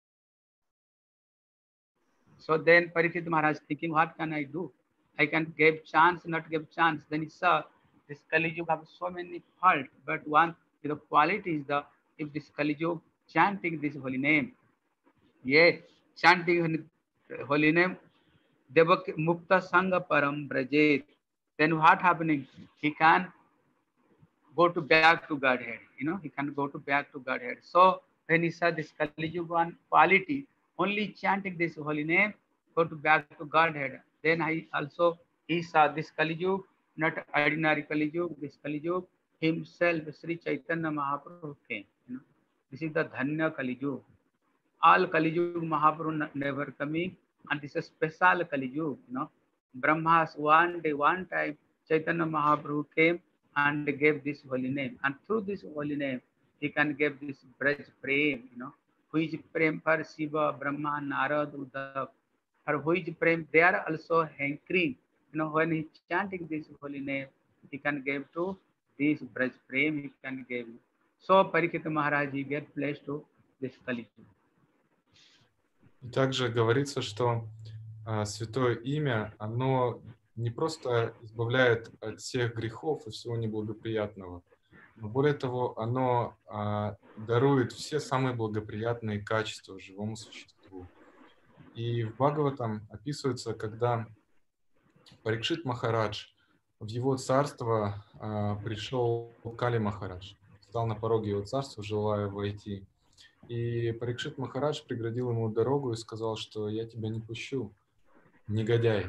So then Parikshit Maharaj thinking, what can I do? I can give chance, not give chance. Then he saw this Kali Yuga have so many faults, but one the quality is if this Kali Yuga chanting this holy name, chanting holy name, Devak Mukta Sangha Param Brajet. Then what happening? He can go back to Godhead. He can go back to Godhead. So when he saw this Kali Yuga one quality, only chanting this holy name, go back to Godhead. Then he saw this Kali Yuga, not ordinary Kali Yuga, this Kali Yuga, himself, Sri Chaitanya Mahaprabhu came. This is the Dhanya Kali Yuga. All Kali Yuga Mahaprabhu never coming, and this is special Kali Yuga. Brahma's one time, Chaitanya Mahaprabhu came and gave this holy name. And through this holy name, he can give this Braj Prem, who is Prem for Shiva, Brahma, Narad, Uddhav. For which Prem, they are also hankering. When he chanting this holy name, he can give to this Braj Prem, he can give. So Parikshit Maharaj, he get placed to this Kali Yuga. И также говорится, что святое имя, оно не просто избавляет от всех грехов и всего неблагоприятного, но более того, оно дарует все самые благоприятные качества живому существу. И в Бхагаватам описывается, когда Парикшит Махарадж в его царство пришел Кали Махарадж, стал на пороге его царства, желая войти. И Парикшит Махарадж преградил ему дорогу и сказал, что я тебя не пущу, негодяй.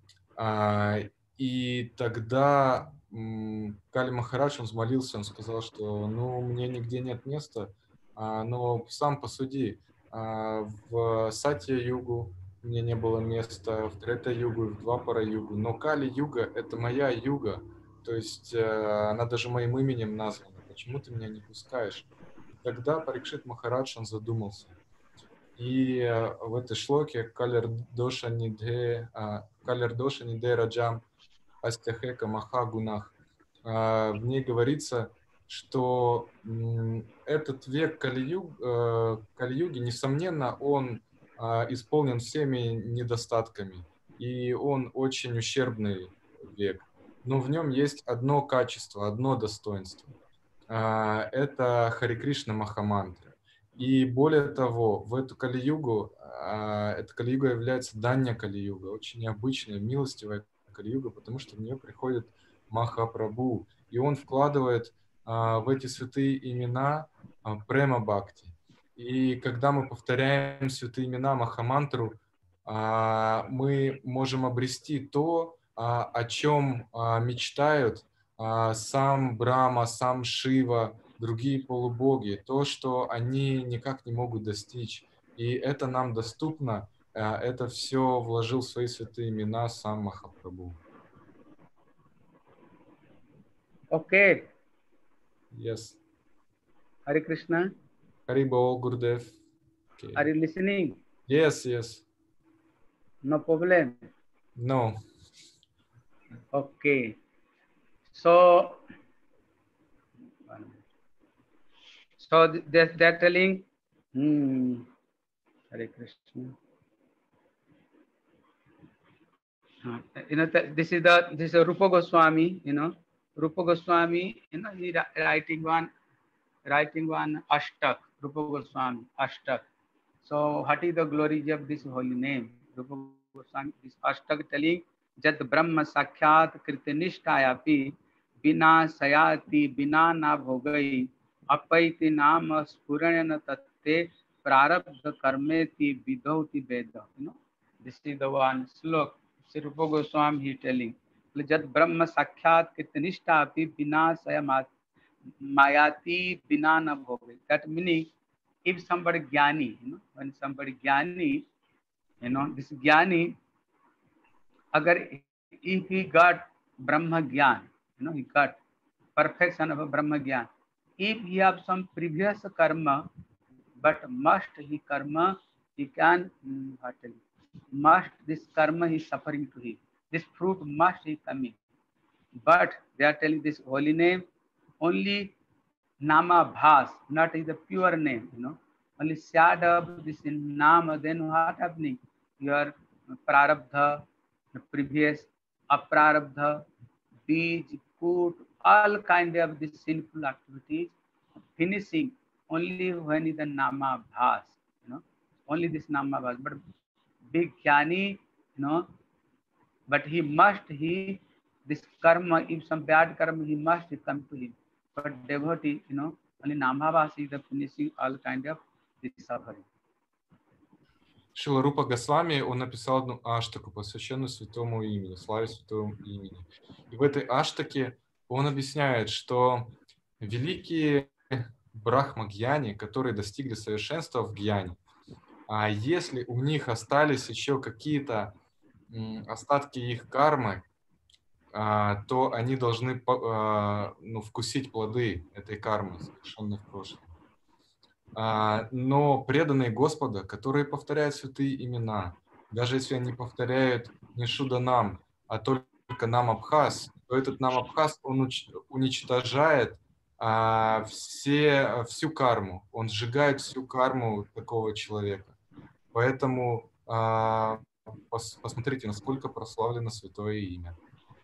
И тогда Кали Махарадж, он взмолился, он сказал, что ну, мне нигде нет места, но сам посуди, в Сатья-югу мне не было места, в Трета-югу, в Двапара-югу, но Кали-юга — это моя юга, то есть она даже моим именем названа, почему ты меня не пускаешь? Тогда Парикшит Махарадж, он задумался. И в этой шлоке Калер Доша Ниде Раджам Астяхека Маха Гунах, в ней говорится, что этот век Кали-юги, несомненно, он исполнен всеми недостатками, и он очень ущербный век. Но в нем есть одно качество, одно достоинство. Это Хари Кришна Махамантра. И более того, в эту Кали-югу, эта Кали-юга является Данья Кали-юга, очень необычная, милостивая Кали-юга, потому что в нее приходит Махапрабху, и он вкладывает в эти святые имена Према Бхакти. И когда мы повторяем святые имена Махамантру, мы можем обрести то, о чем мечтают сам Брахма, сам Шива, другие полубоги, то, что они никак не могут достичь. И это нам доступно, это все вложил в свои святые имена сам Махапрабху. Okay. Yes. Hare Krishna. Hari Bol, Gurudev. Okay. Are you listening? Yes, yes. No problem. No. Okay. So they're telling, Hare Krishna. This is a Rupa Goswami. Rupa Goswami. He writing one Ashtak. Rupa Goswami Ashtak. So what is the glory of this holy name? Rupa Goswami, this Ashtak telling, Jat Brahma Sakhyat Kirtanishtayapi Bina Sayati Bina Na Bhogai Apaiti Nama Spurana Tatte Prarabdha Karmeti Vidhauti Veda. This is the one slok. Sri Rupa Goswami he telling, Jat Brahma Sakhyat Kirtanishtayapi Bina Sayamati Mayati Bina Na Bhogai. That meaning, if somebody Jnani, when somebody Jnani, this Jnani, if he got Brahma Gyan, he got perfection of a Brahma Gyan. If he have some previous karma, but must he karma, he can, must this karma he suffering to him. This fruit must he coming. But they are telling this holy name, only Nama Bhas, not is the pure name, only shadow of this in Nama, then what happening? Your Prarabdha, the previous Aprarabdha, Bij, Kut, all kind of these sinful activities, finishing only when is the Nama Bhas, only this Nama Bhas. But big Jnani, but this karma, if some bad karma, he must come to him. But devotee, only Namabhas is the finishing all kind of this suffering. Шрила Рупа Госвами, он написал одну аштаку, посвященную святому имени, славе святому имени. И в этой аштаке он объясняет, что великие брахма-гьяни, которые достигли совершенства в гьяне, а если у них остались еще какие-то остатки их кармы, то они должны вкусить плоды этой кармы, совершенной в прошлом. Но преданные Господа, которые повторяют святые имена, даже если они повторяют не Шуданам, а только Намабхас, то этот Намабхас, он уничтожает всю карму, он сжигает всю карму такого человека. Поэтому посмотрите, насколько прославлено святое имя.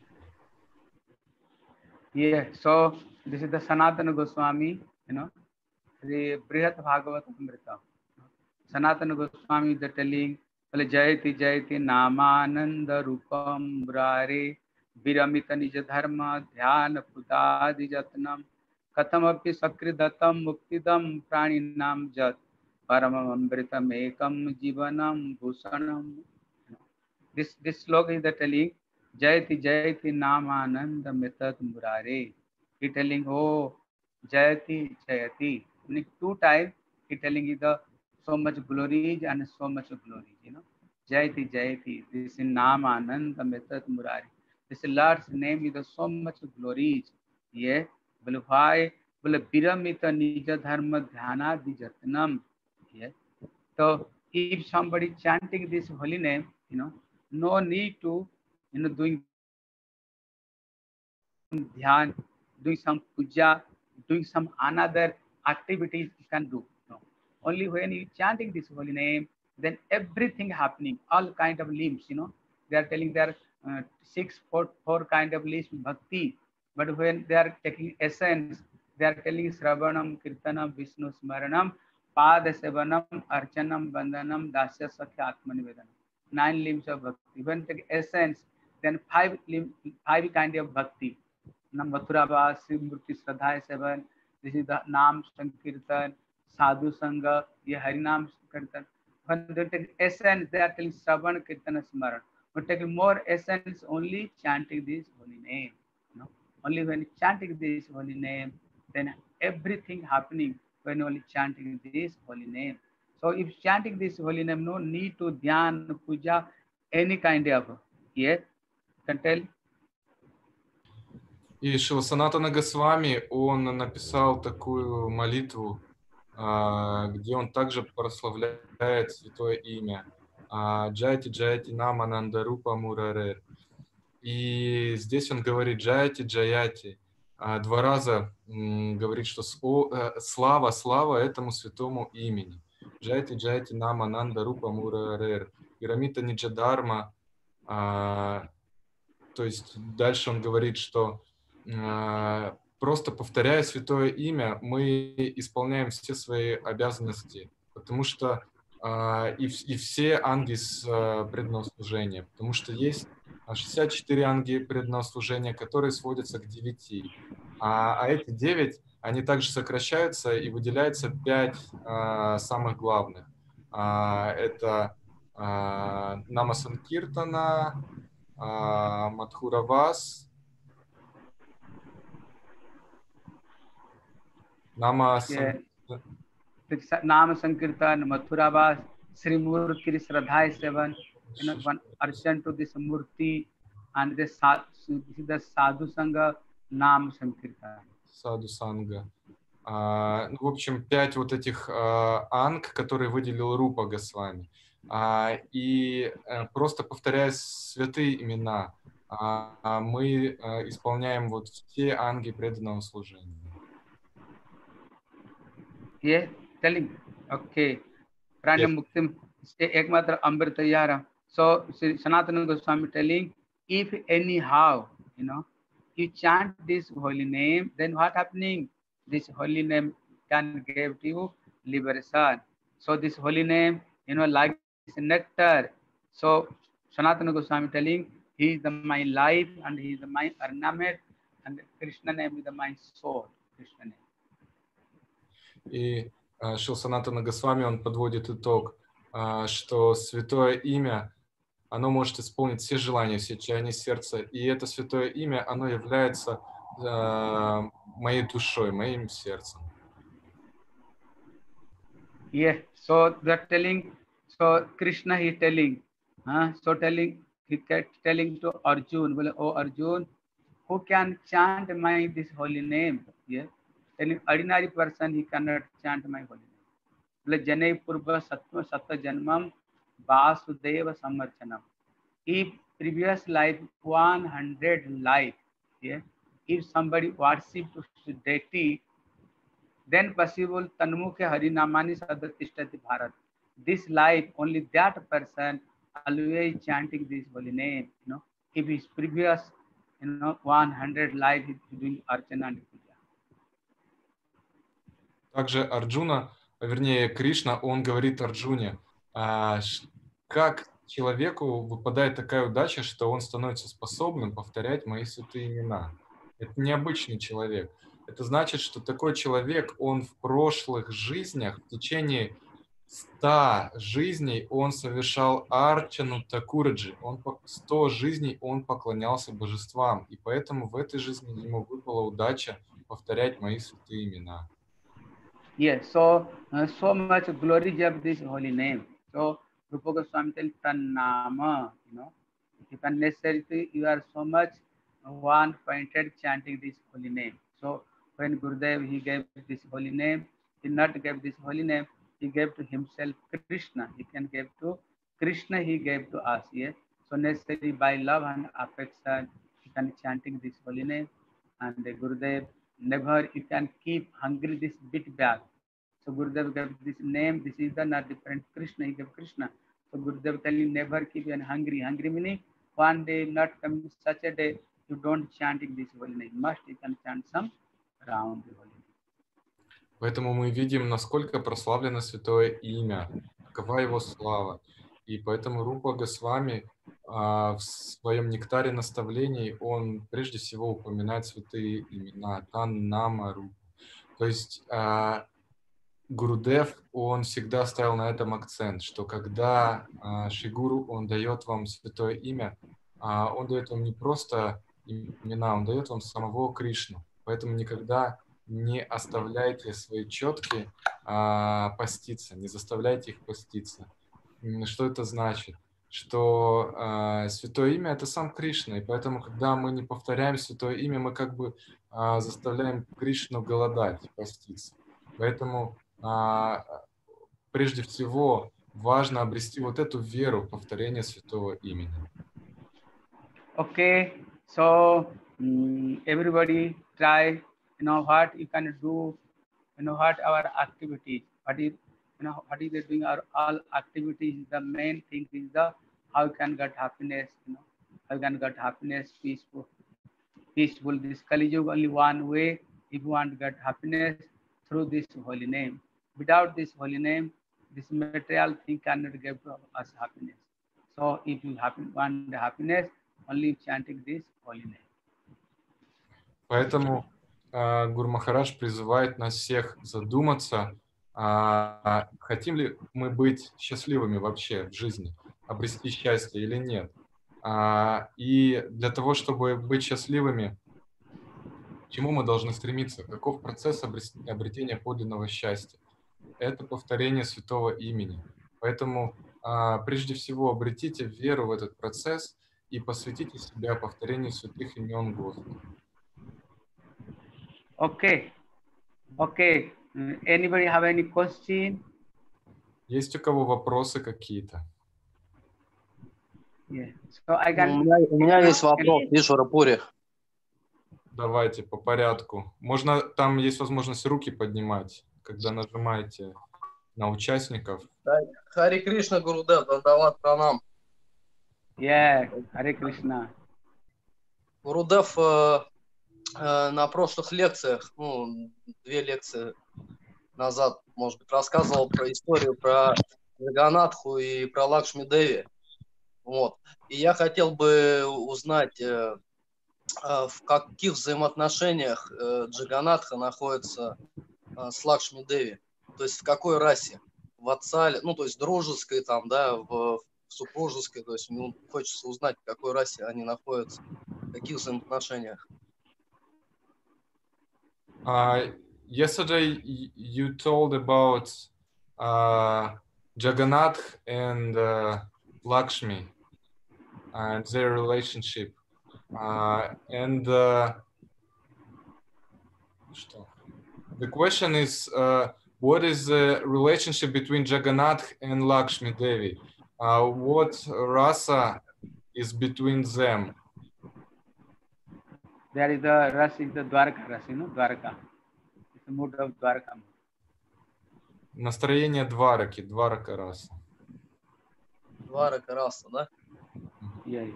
Yeah, so this is the Sanatana Goswami, the Brihat Bhagavata Amrita. Sanatana Goswami is telling, Jayati Jayati Namananda Rupam Murare Viramita Nija Dharma Dhyana Pudadi Jatnam Kathamapi Sakridatam Muktidam Praninam Jat paramam amritam ekam jivanam bhushanam. This sloka is the telling Jayati Jayati Namananda Metat Murare. He telling, oh, Jayati Jayati. Meaning 2 times he telling you the so much glories and so much glory. Jayati Jayati. This is Namananda Metat Murare. This Lord's name is the so much glories. Yeah. Bole why? Bole Piramita Nija Dharma Dhyana Dijatnam. Yeah. So if somebody chanting this holy name, no need to, doing dhyan, doing some puja, doing some another activities you can do. No. Only when you chanting this holy name, then everything happening, all kind of limbs, they are telling there are 4 kind of limbs bhakti, but when they are taking essence, they are telling Sravanam, Kirtanam, Vishnu Smaranam, Pada Sevanam, Archanam, Bandhanam, Dasya Sakhya Atmanivedanam. 9 limbs of bhakti. When take essence, then 5 kind of bhakti. Mathura Vas, Murti Shraddha 7. This is the Nam Sankirtan, Sadhu Sangha, Harinam Sankirtan. When they take essence, they are telling Shravan, Kirtana, Smaran. But taking more essence, only chanting this holy name. Only when chanting this holy name, then everything happening when only chanting this holy name. So if chanting this holy name, no need to dhyan, puja, any kind of. Yes, can tell. И Шрила Санатана Госвами, он написал такую молитву, где он также прославляет святое имя. Джайти Джайти Намананда Рупа Мурарер. И здесь он говорит Джайти Джаяти. 2 раза говорит, что слава, слава этому святому имени. Джайти Джайти Намананда Рупа Мурарер. Ирамита Ниджадарма. То есть дальше он говорит, что просто повторяя святое имя, мы исполняем все свои обязанности, потому что и все анги с преданного служения, потому что есть 64 анги преданного служения, которые сводятся к 9, а эти 9, они также сокращаются и выделяются 5 самых главных. Это Нама Санкиртана, Мадхура Вас, Nama Sankirtan, Mathura Vas, Sri Murti Shraddha 7, one archant to this Murti, and this is the Sadhu Sangha Nam Sankirtan. Sadhu Sangha. В общем, 5 вот этих анг, которые выделил Рупа Госвами. И просто повторяя святые имена, мы исполняем вот все анги преданного служения. Yeah, telling. Okay. Prana Muktim Ekmatra Amrita Yara. So Sanatana Goswami telling, if anyhow, you chant this holy name, then what happening? This holy name can give to you liberation. So this holy name, like this nectar. So Sanatana Goswami telling, he is my life and he is my ornament, and Krishna name is my soul. Krishna name. И Шрила Санатана Госвами, он подводит итог, что святое имя, оно может исполнить все желания, все чаяния сердца. И это святое имя, оно является моей душой, моим сердцем. Yeah, so they're telling, so Krishna he telling, he telling to Arjun, well, oh Arjun, who can chant this holy name? Yeah. Any ordinary person, he cannot chant my holy name. Janay Purva Sattva Satta Janmam Vasudeva Samarchanam. If previous life, 100 life, yeah, if somebody worships deity, then possible Tanmukhe Harinamani Sadatistati Bharat. This life, only that person always chanting this holy name, if his previous, 100 life is doing Archana and Puja. Также Арджуна, вернее Кришна, он говорит Арджуне, как человеку выпадает такая удача, что он становится способным повторять мои святые имена. Это необычный человек. Это значит, что такой человек, он в прошлых жизнях в течение 100 жизней он совершал арчану такураджи. 100 жизней он поклонялся божествам. И поэтому в этой жизни ему выпала удача повторять мои святые имена. Yes, so so much glory of this holy name. So Rupa Goswami tells Pranama, if unnecessary you are so much one-pointed chanting this holy name. So when Gurudev he gave this holy name, he not gave this holy name, he gave to himself Krishna. He can give to Krishna, he gave to us. Yes. So necessary by love and affection, you can chanting this holy name, and the Gurudev never you can keep hungry this bit back. So Gurudev gave this name. This is the not different Krishna. He gave Krishna. So Gurudev telling never keep you hungry. Hungry meaning one day not coming such a day you don't chanting this holy name. Must you can chant some around the holy name. Поэтому мы видим, насколько прославлено святое имя, какова его слава. И поэтому Рупа Госвами в своем нектаре наставлений, он прежде всего упоминает святые имена, Таннама Рупа. То есть Гурудев, он всегда ставил на этом акцент, что когда Шри Гуру, он дает вам святое имя, он дает вам не просто имена, он дает вам самого Кришну. Поэтому никогда не оставляйте свои четки поститься, не заставляйте их поститься. Что это значит? Что святое имя — это сам Кришна, и поэтому, когда мы не повторяем святое имя, мы как бы заставляем Кришну голодать, поститься. Поэтому прежде всего важно обрести вот эту веру в повторение святого имени. Okay, so everybody try, what you can do, what our activities, what is they doing our all activities. The main thing is the how you can get happiness, how you can get happiness, peaceful. This Kali Yuga only one way. If you want to get happiness through this holy name. Without this holy name, this material thing cannot give to us happiness. So if you want the happiness, only chanting this holy name. Поэтому Гуру Махарадж призывает нас всех задуматься, хотим ли мы быть счастливыми вообще в жизни, обрести счастье или нет. И для того, чтобы быть счастливыми, к чему мы должны стремиться? Каков процесс обретения подлинного счастья? Это повторение святого имени. Поэтому прежде всего обретите веру в этот процесс и посвятите себя повторению святых имен Господа. Okay. Anybody have any question? Есть у кого вопросы какие-то? Yeah. So I can... У меня есть вопрос, Вишварапури. Давайте по порядку. Можно, там есть возможность руки поднимать, когда нажимаете на участников. Хари Кришна, Гурудев, Дандават Пранам. Yeah, Хари Кришна. Гурудев на прошлых лекциях, 2 лекции назад, может быть, рассказывал про историю про Джаганатху и про Лакшми Деви. Вот. И я хотел бы узнать, в каких взаимоотношениях Джаганатха находится с Лакшми Деви. То есть в какой расе? В Ватсале, то есть дружеской, там, да, в супружеской. То есть мне хочется узнать, в какой расе они находятся, в каких взаимоотношениях. Yesterday you told about Jagannath and Lakshmi and their relationship. The question is, what is the relationship between Jagannath and Lakshmi Devi? What rasa is between them? There is the rasa, is the Dwarka rasa, Dwarka. It's the mood of Dwarka. Настроение Двараки, Дварака раса. Дварака раса, да? Yeah.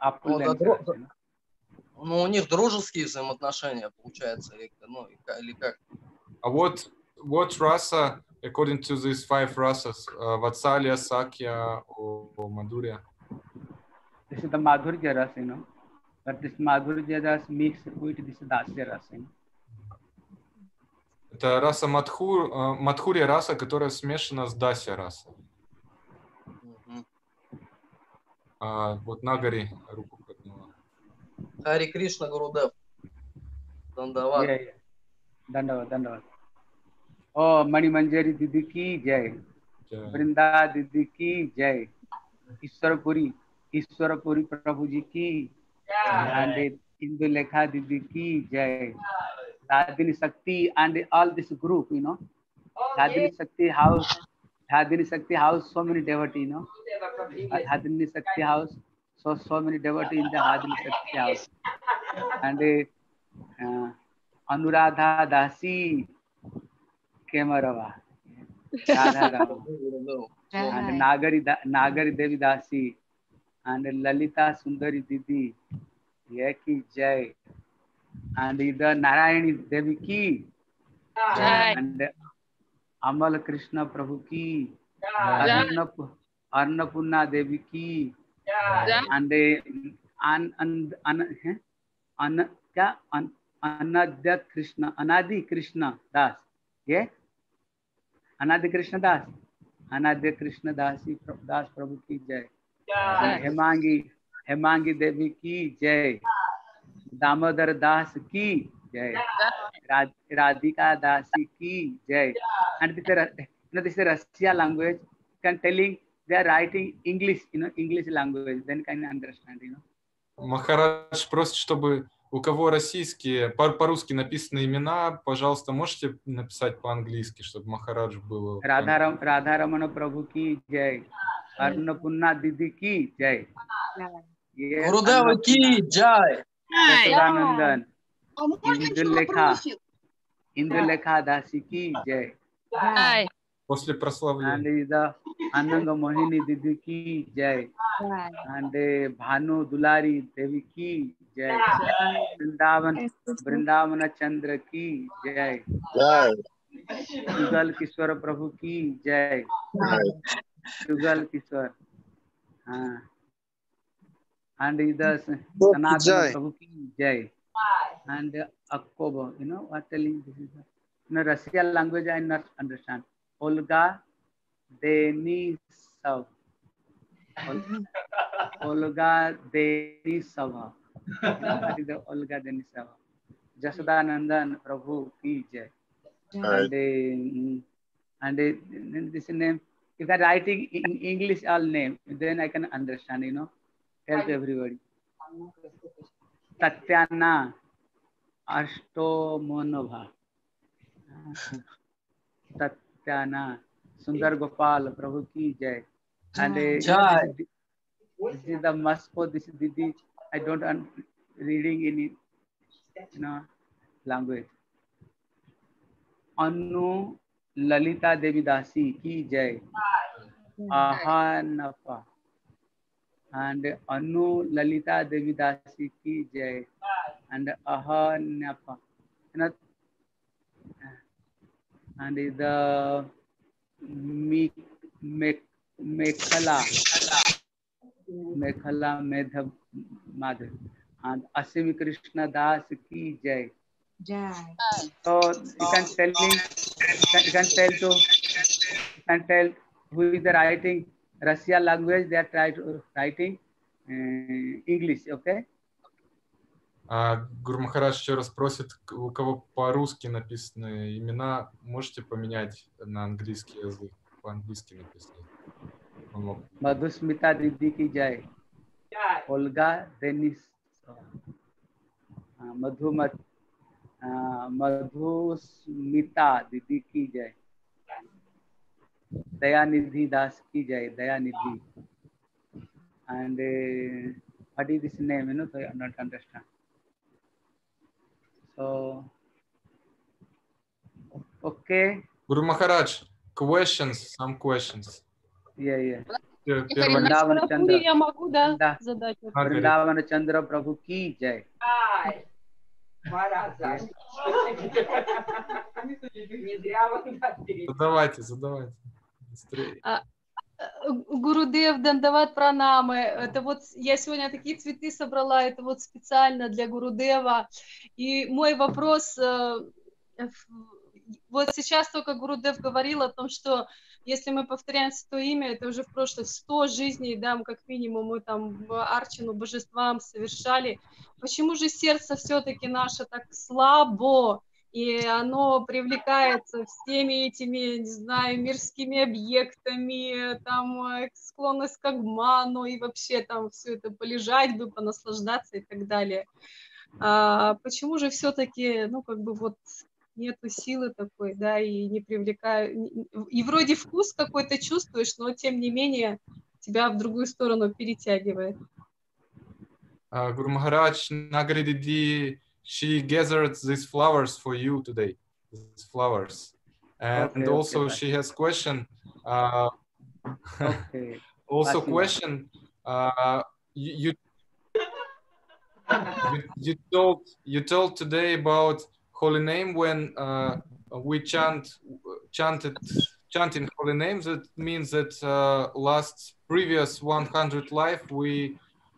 У них дружеские взаимоотношения, получается, или как? What rasa, according to these 5 rasas, Vatsalya, Sakya, or Madhurya? This is the Madhurya rasa, But this Madhurya rasa mixed with this Dasya rasa. Это раса Мадхурья раса, которая смешана с Дася расой. Вот Нагари руку подняла. Хари Кришна, Гурудев. Дандават. Yeah, yeah. Dandavad, Dandavad. Oh, Mani Manjari Didi ki jai. Vrinda Didi ki jai. Ishwarapuri Prabhu ji ki. And Indulekha Didi ki jai. Sadhini Shakti and all this group, you know. Sadhini Shakti house. Sadhini Shakti house, so many devotees, you know. Sadhini Shakti house, so many devotees in the Sadhini Shakti house. And Anuradha Dasi Kemarava. Radha Rama. And Nagari Devi Dasi. And Lalita Sundari Didi. Yeki Jai. And the Narayani Devi ki. And Amal Krishna Prabhu ki. Annapurna Devi ki. And Anadya Krishna, Anadi Krishna Das. Yeah? Anadi Krishna Das. Anadya Krishna Dasi Das Prabhu ki jai. Hemangi Devi ki jai. Damodar Das ki jai. Radhika Dasi ki jai. And this is Russia language. Can telling they are writing English, you know, English language. Then can you understand, you know. Махарадж просит, чтобы у кого российские, по-русски написаны имена, пожалуйста, можете написать по-английски, чтобы Махарадж было... Радхарамана Прабhu ki jai. Annapurna Didi ki jai. Гурудева ки джай. Sadanandan. Indulekha Dasi ki jai. После прославления. And the Ananga Mohini Didi ki jai. And Bhanu Dulari Devi ki jai. Vrindavana Chandra ki jai. Yugal Kishwara Prabhu ki jai. Yugal Kishwar. And the Sanatana Prabhu ki jai. And Akkobo, you know what telling this is the Russian language I not understand. Olga Denisov. Olga Denisova. That is the Olga Denisova. Jasodanandan Prabhu ki jai. And this name, if they're writing in English all name, then I can understand, you know, help everybody. Tatyana Ashtomonova. Tatyana Sundar Gopal Prabhu ki jai. And this is the Moscow, this is Didi. I don't reading in, you know, language. Anu Lalita Devi Dasi ki jai. Ahanapa. And Anu Lalita Devi Dasi ki jai. And Ahanapa. You know, and the Mekhala Medha Madhav. And Asimi Krishna Das ki jai. So you can tell who is the writing Russian language, they are writing English, okay? Гуру Махарадж еще раз просит, у кого по-русски написаны имена, можете поменять на английский язык, по-английски написано. Madhusmita Didi ki jai. Olga Denis. Madhusmita Didi ki jai. Dayanidhi Das ki jai. Dayanidhi. And what is this name? You know, so I not understand. So, okay. Guru Maharaj, questions, some questions. Yeah. Вриндавана Чандра. Я могу, да, задать? Вриндавана Чандра Прабhu ki jai. Задавайте. Быстрее. Гурудев, Дандават Пранамы. Это вот я сегодня такие цветы собрала, это вот специально для Гурудева. И мой вопрос, вот сейчас только Гурудев говорил о том, что если мы повторяем свое имя, это уже в прошлых 100 жизней, да, как минимум мы там арчину божествам совершали. Почему же сердце все-таки наше так слабо, и оно привлекается всеми этими, не знаю, мирскими объектами, там, склонность к обману, и вообще там все это полежать бы, понаслаждаться и так далее. Почему же все-таки, ну, как бы вот нету силы такой, да, и не привлекаю, и вроде вкус какой-то чувствуешь, но тем не менее тебя в другую сторону перетягивает. Guru Maharaj, Nagari Didi, she gathered these flowers for you today, these flowers. And Okay, also okay, she has question, okay. also Bye. question, you told today about holy name when we chanting holy names. That means that previous 100 life we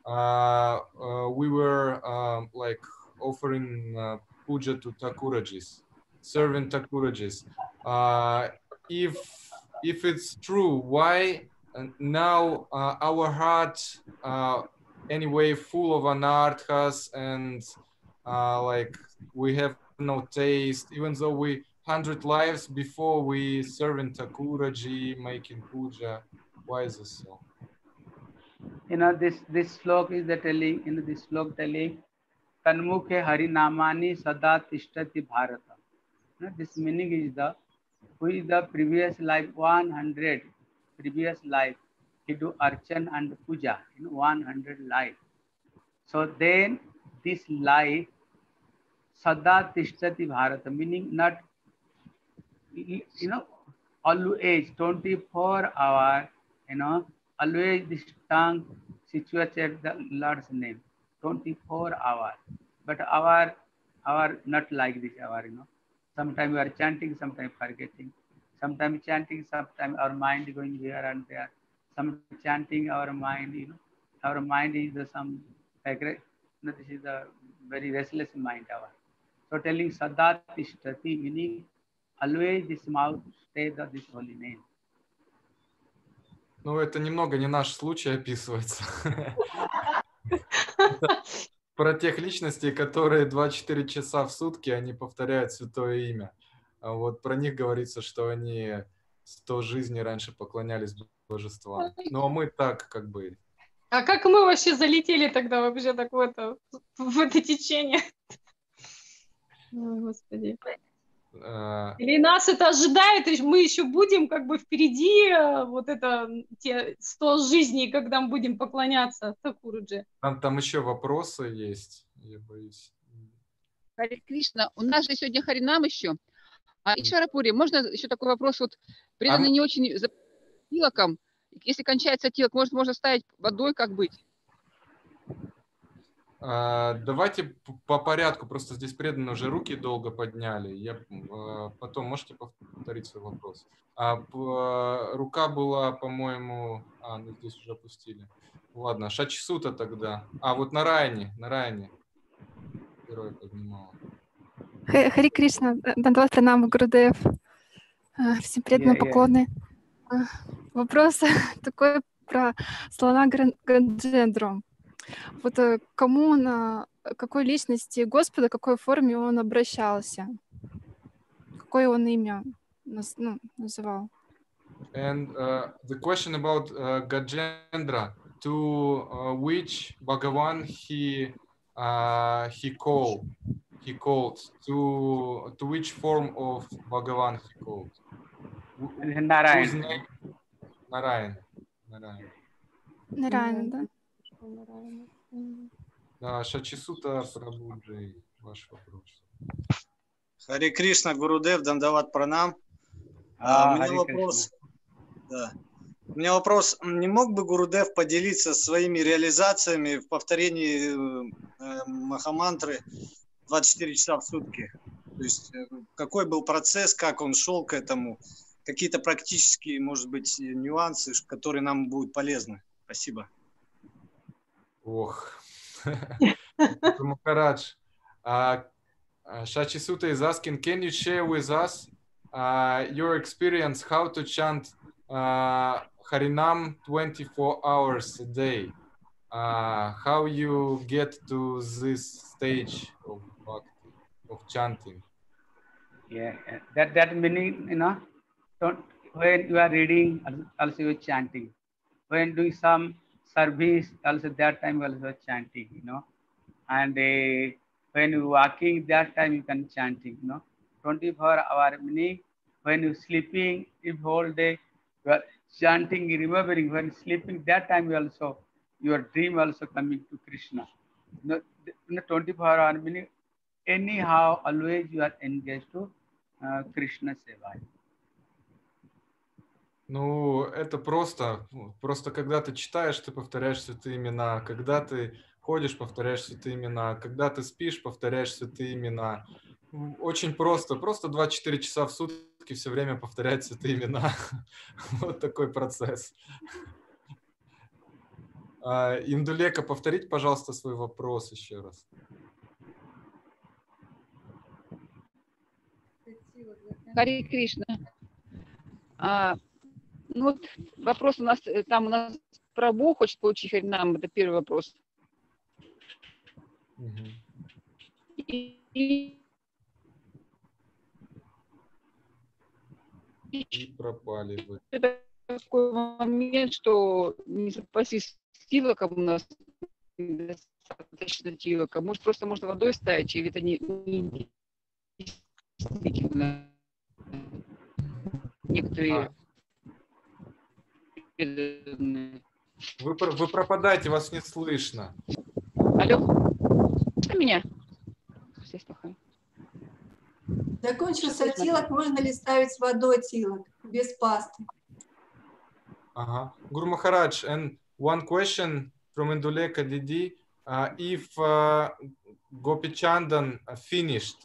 were like offering puja to Thakurajis, serving Thakurajis. If it's true, why now our heart anyway full of anarthas and like we have no taste, even though we 100 lives before we serving Thakuraji, making puja? Why is this so? You know, this slok is the telling, you know, this slok telling, Tanmukhe Hari Namani Sada Tishtati Bharata. You know, this meaning is who is the previous life 100 previous life he do archan and puja in 100 life. So then this life Sada Tishtati Bharata, meaning not, you know, always 24 hours, you know, always this tongue situated the Lord's name, 24 hours. But our not like this, our, you know, sometimes we are chanting, sometimes forgetting, sometimes chanting, sometimes our mind going here and there, some chanting, our mind, you know, our mind is the some, like, you know, this is a very restless mind, our. So telling Sada Tishtati, meaning always this mouth stay this holy name. Ну, это немного не наш случай описывается. Про тех личностей, которые 24 часа в сутки, они повторяют святое имя. А вот про них говорится, что они 100 жизней раньше поклонялись божествам. Ну, а мы так, как бы... А как мы вообще залетели тогда вообще так в это течение? О, Господи. Или нас это ожидает, и мы еще будем как бы впереди вот это те 100 жизней, когда мы будем поклоняться Тхакуруджи. Там еще вопросы есть, я боюсь. Харе Кришна, у нас же сегодня Харинам еще. А Ишварапури, можно еще такой вопрос? Вот преданный не очень за тилоком. Если кончается тилок, может, можно ставить водой, как быть? Давайте по порядку, просто здесь преданные уже руки долго подняли. Потом можете повторить свой вопрос. Рука была, по-моему... ну здесь уже опустили. Ладно, Шачисута тогда. Вот на Райне. Герой поднимал. Хари Кришна, Дандават Пранам, Гурудев. Всем преданные поклоны. Вопрос такой про слона Ганджендру. Вот кому он, какой личности Господа, какой форме он обращался? Какое он имя называл? And the question about Gajendra, to which Bhagavan he called, to which form of Bhagavan he called? Narayan. Narayan, да? Да, Шачисута Прабhuджи, ваш вопрос. Харе Кришна, Гурудев, Дандават Пранам. У меня вопрос. Да. У меня вопрос. Не мог бы Гурудев поделиться своими реализациями в повторении Махамантры 24 часа в сутки? То есть какой был процесс, как он шел к этому? Какие-то практические, может быть, нюансы, которые нам будут полезны? Спасибо. Ох, Maharaj, Shachisuta is asking, can you share with us your experience how to chant Harinam 24 hours a day. How you get to this stage of bhakti, of chanting? Yeah, that meaning, don't, when you are reading, also you are chanting. When doing some service, also that time also chanting, And when you walking, that time you can chanting, 24-hour meaning. When you sleeping, if whole day you are chanting, remembering. When sleeping, that time you also your dream also coming to Krishna. 24-hour meaning. Anyhow, always you are engaged to Krishna Seva. Ну, это просто когда ты читаешь, ты повторяешь святые имена, когда ты ходишь, повторяешь святые имена, когда ты спишь, повторяешь святые имена. Очень просто 24 часа в сутки все время повторять святые имена. Вот такой процесс. Индулека, повторите, пожалуйста, свой вопрос еще раз. Харе Кришна. Ну вот вопрос у нас про Бог хочет получить Харинам, это первый вопрос. И пропали вы. Это такой момент, что не запастись тилоком у нас достаточно тилока. Может, просто можно водой ставить, или это не действительно некоторые... Вы пропадаете, вас не слышно. Алло, слышно меня? Закончился тилок, можно ли ставить водой тилок, без пасты? Ага. Guru Maharaj, and one question from Induleka Didi. If Gopi Chandan finished,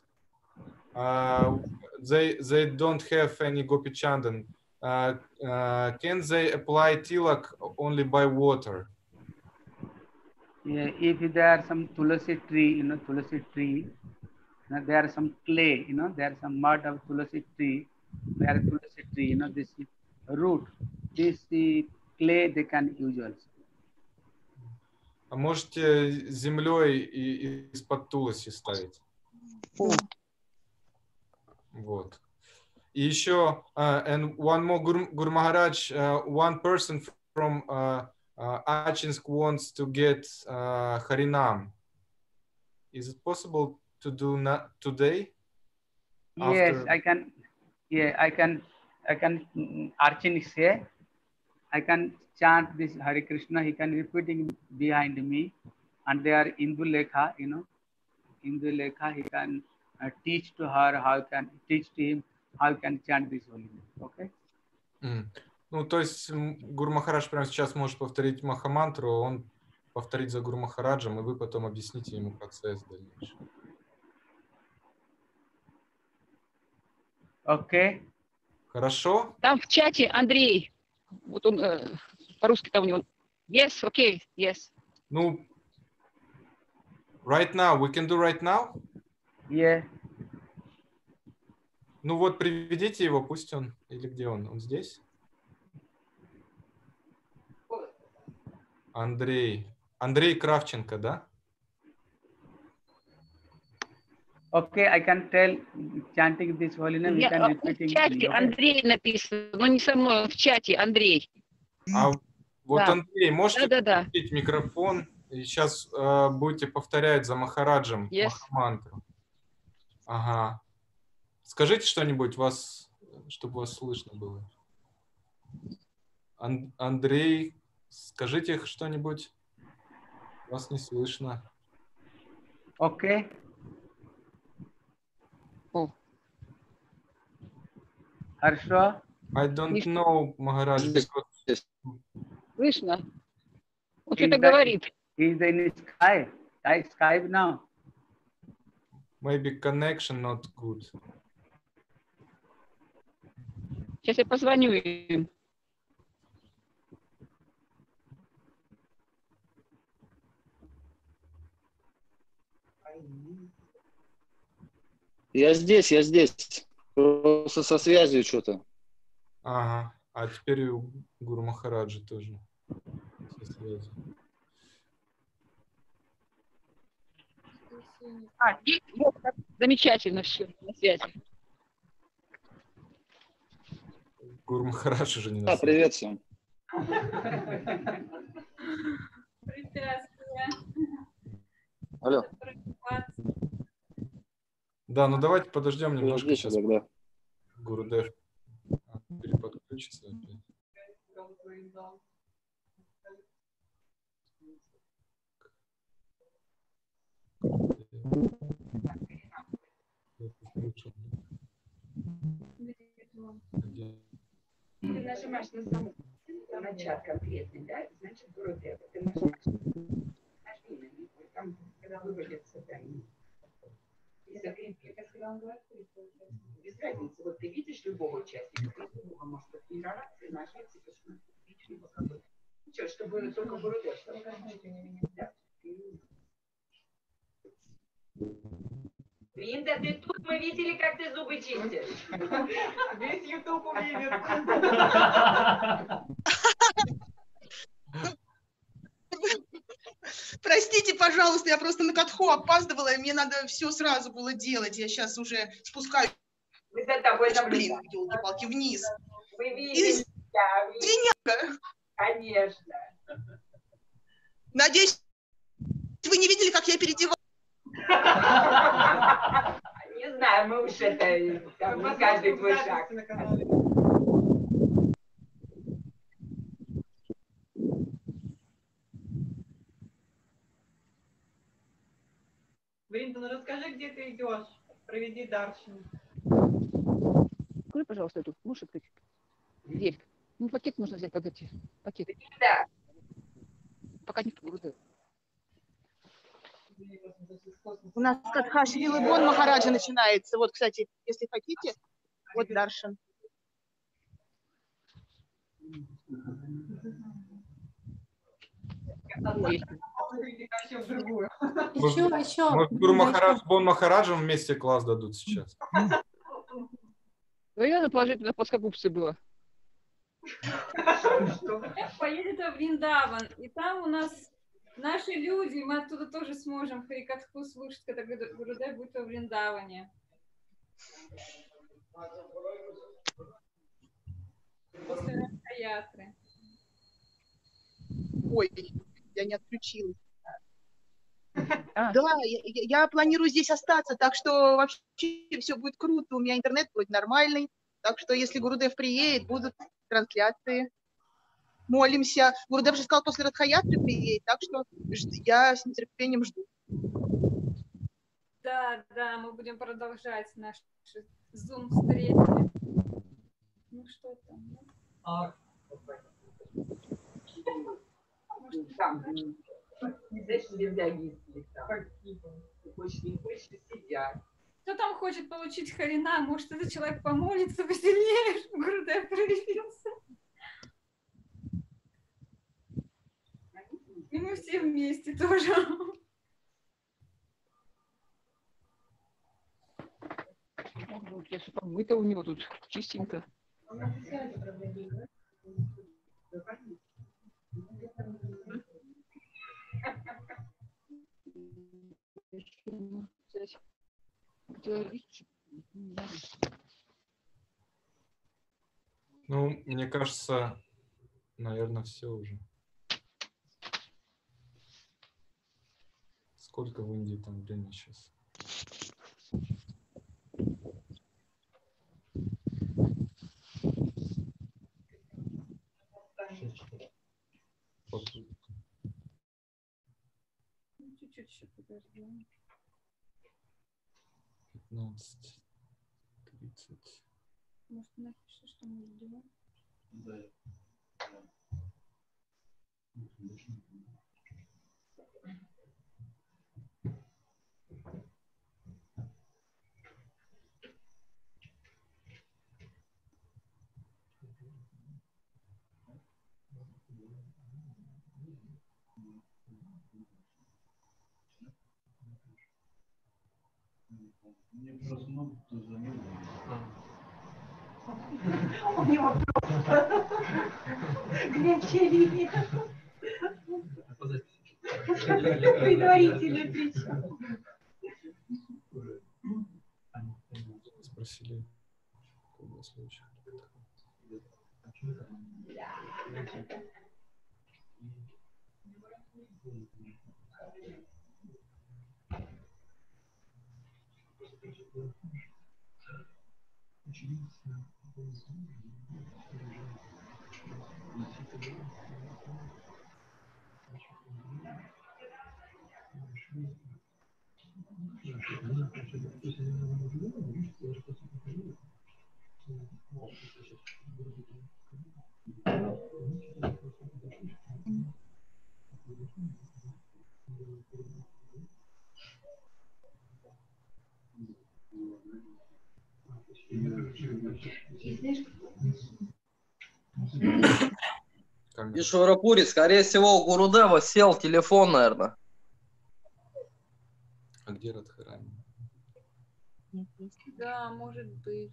they don't have any Gopi Chandan. Can they apply tilak only by water? Yeah, if there are some tulasi tree, tulasi tree, there are some clay, there are some mud of tulasi tree, there are tulasi tree, this root, this clay they can use also. А можете землей из-под туласи ставить. Вот. И еще, and one more, Guru Maharaj, one person from Achinsk wants to get Harinam. Is it possible to do not today? Yes, I can. Yeah, I can. Archin say, I can chant this Hare Krishna. He can repeating behind me, and they are Indulekha. Indulekha. He can teach to her how can teach to him how can chant this holy name. Okay. Ну, то есть Гуру Махарадж прямо сейчас может повторить Махамантру, он повторит за Гуру Махараджем, и вы потом объясните ему процесс дальнейший. Окей. Хорошо? Там в чате Андрей, вот он по-русски там у него. Yes, okay, yes. Ну, right now, we can do right now? Yeah. Ну вот, приведите его, пусть он, или где он? Он здесь? Андрей. Андрей Кравченко, да? Okay, I can tell chanting this holy name. You can repeating. В чате Андрей написано, но не со мной, он в чате Андрей. А вот да. Андрей, можете да. включить микрофон и сейчас будете повторять за Махараджем Махамантру. Ага. Скажите что-нибудь, чтобы вас слышно было. Андрей, скажите что-нибудь. Вас не слышно. Окей. Хорошо. I don't know, Maharaj. Слышно? Он что-то говорит. Is in Skype? Skype now. Maybe connection not good. Сейчас я позвоню им. Я здесь. Просто со связью что-то. Ага. А теперь и у Гуру Махараджи тоже со связью. Вот, как замечательно все на связи. Гуру Махарадж уже не на Да, связи. привет всем. Препятствия. Алло. Да, ну давайте подождем немножко Подождите сейчас. тогда. Гурудев переподключится опять. Ты нажимаешь на чат конкретный, да? Значит, Гурудев. Ты нажимаешь. Нажми на него. Там, когда вывалится, там. И закрепи. Без разницы. Вот ты видишь любого участника, ты любого, может быть, генерации, нажать, и посмотреть, либо какой-то. Ничего, чтобы только Гурудев. Да. Линда, ты тут, мы видели, как ты зубы чистишь. Весь YouTube увидит. Простите, пожалуйста, я просто на катху опаздывала, и мне надо все сразу было делать. Я сейчас уже спускаюсь. Мы за тобой Блин, елки-палки, вниз. Мы видели тебя. Извините. Конечно. Надеюсь, вы не видели, как я переодевалась. Не знаю, мы уж это, там, не каждый твой шаг. Бринда, ну расскажи, где ты идешь. Проведи даршину. Открой, пожалуйста, эту. Можешь открыть дверь? Ну, пакет нужно взять, погоди. Пакет. Да. Пока не Гурудев. У нас катха Шрилы Бон Махараджа начинается. Вот, кстати, если хотите, вот даршин. Может, Гуру Махарадж, Бон Махараджем вместе класс дадут сейчас. Ну, и надо положить на плоскогубцы было. Поедет в Вриндаван, и там у нас наши люди, мы оттуда тоже сможем Харикатху слушать, когда Гурудев будет во Вриндаване. После Радха-ятры. Ой, я не отключилась. Да, я планирую здесь остаться, так что вообще все будет круто. У меня интернет будет нормальный, так что если Гурудев приедет, будут трансляции. Молимся. Гурудев же сказал, после Радха-ятры приедет, так что я с нетерпением жду. Да, да, мы будем продолжать наши зум-встречи. Ну что там? Там, знаешь, звездогисты там. Хочешь, не хочешь, сидят. Кто там хочет получить харина? Может, этот человек помолится посильнее, чтобы Гурудев проявился? И мы все вместе тоже. Если помыто у него тут чистенько. Ну, мне кажется, наверное, все уже. Сколько в Индии там времени сейчас? Чуть-чуть еще подождем. 15, 30. Может, напиши, что мы ждем? Да. Мне проснуться за У него просто горячая линия. Предварительно причем. Спросили. Случай. И Шарапури, скорее всего, у Гурудева сел телефон, наверное. А где Радхарани? Да, может быть.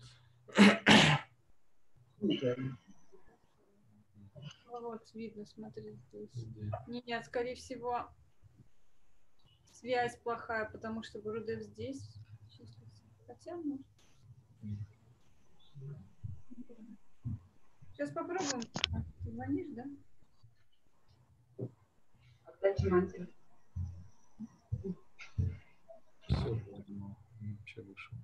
Вот, видно, смотри, здесь. Нет, скорее всего, связь плохая, потому что Гурудев здесь. Хотя, может. Сейчас попробуем. Ты звонишь, да? Отдача мантии. Все, вообще вышел.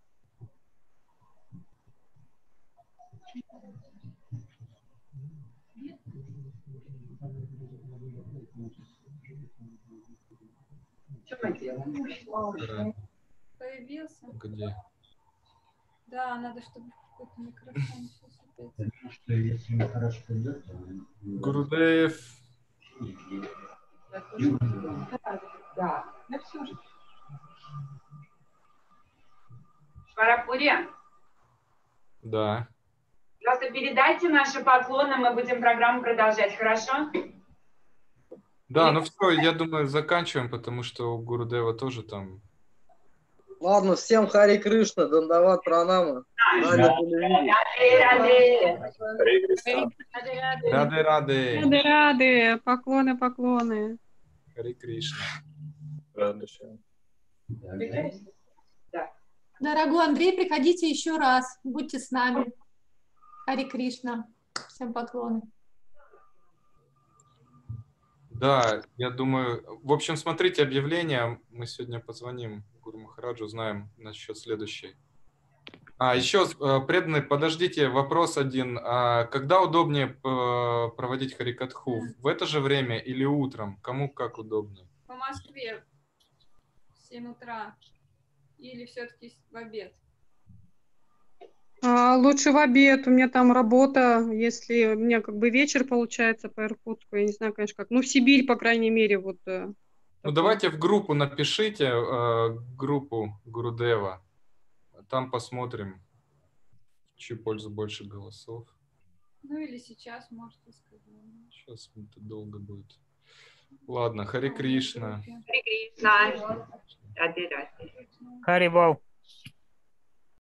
Что мы делаем? Появился? Где? Да, надо, чтобы какой-то микрофон сейчас опять. Что если не хорошо идет, то... Гурудев. Да, ну все же. Шварапури, Да. просто передайте наши поклоны, мы будем программу продолжать, хорошо? Да, ну все, я думаю, заканчиваем, потому что у Гурудева тоже там... Ладно, всем Хари Кришна, Дандават Пранама. Рады. Рады, поклоны, поклоны. Хари Кришна. Дорогой Андрей, приходите еще раз. Будьте с нами. Хари Кришна. Всем поклоны. Да, я думаю... В общем, смотрите объявление. Мы сегодня позвоним Гуру Махараджу, узнаем насчет следующей. А, еще, преданные, подождите, вопрос один. Когда удобнее проводить Харикатху? В это же время или утром? Кому как удобнее? По Москве в 7 утра. Или все-таки в обед? Лучше в обед, у меня там работа, если у меня как бы вечер получается по Иркутску, я не знаю, конечно, как, ну, в Сибирь, по крайней мере, вот. Ну, давайте в группу напишите, группу Гурудева, там посмотрим, в чью пользу больше голосов. Ну, или сейчас, можете сказать. Сейчас это долго будет. Ладно, Хари Кришна. Хари Кришна. Ради. Харибол.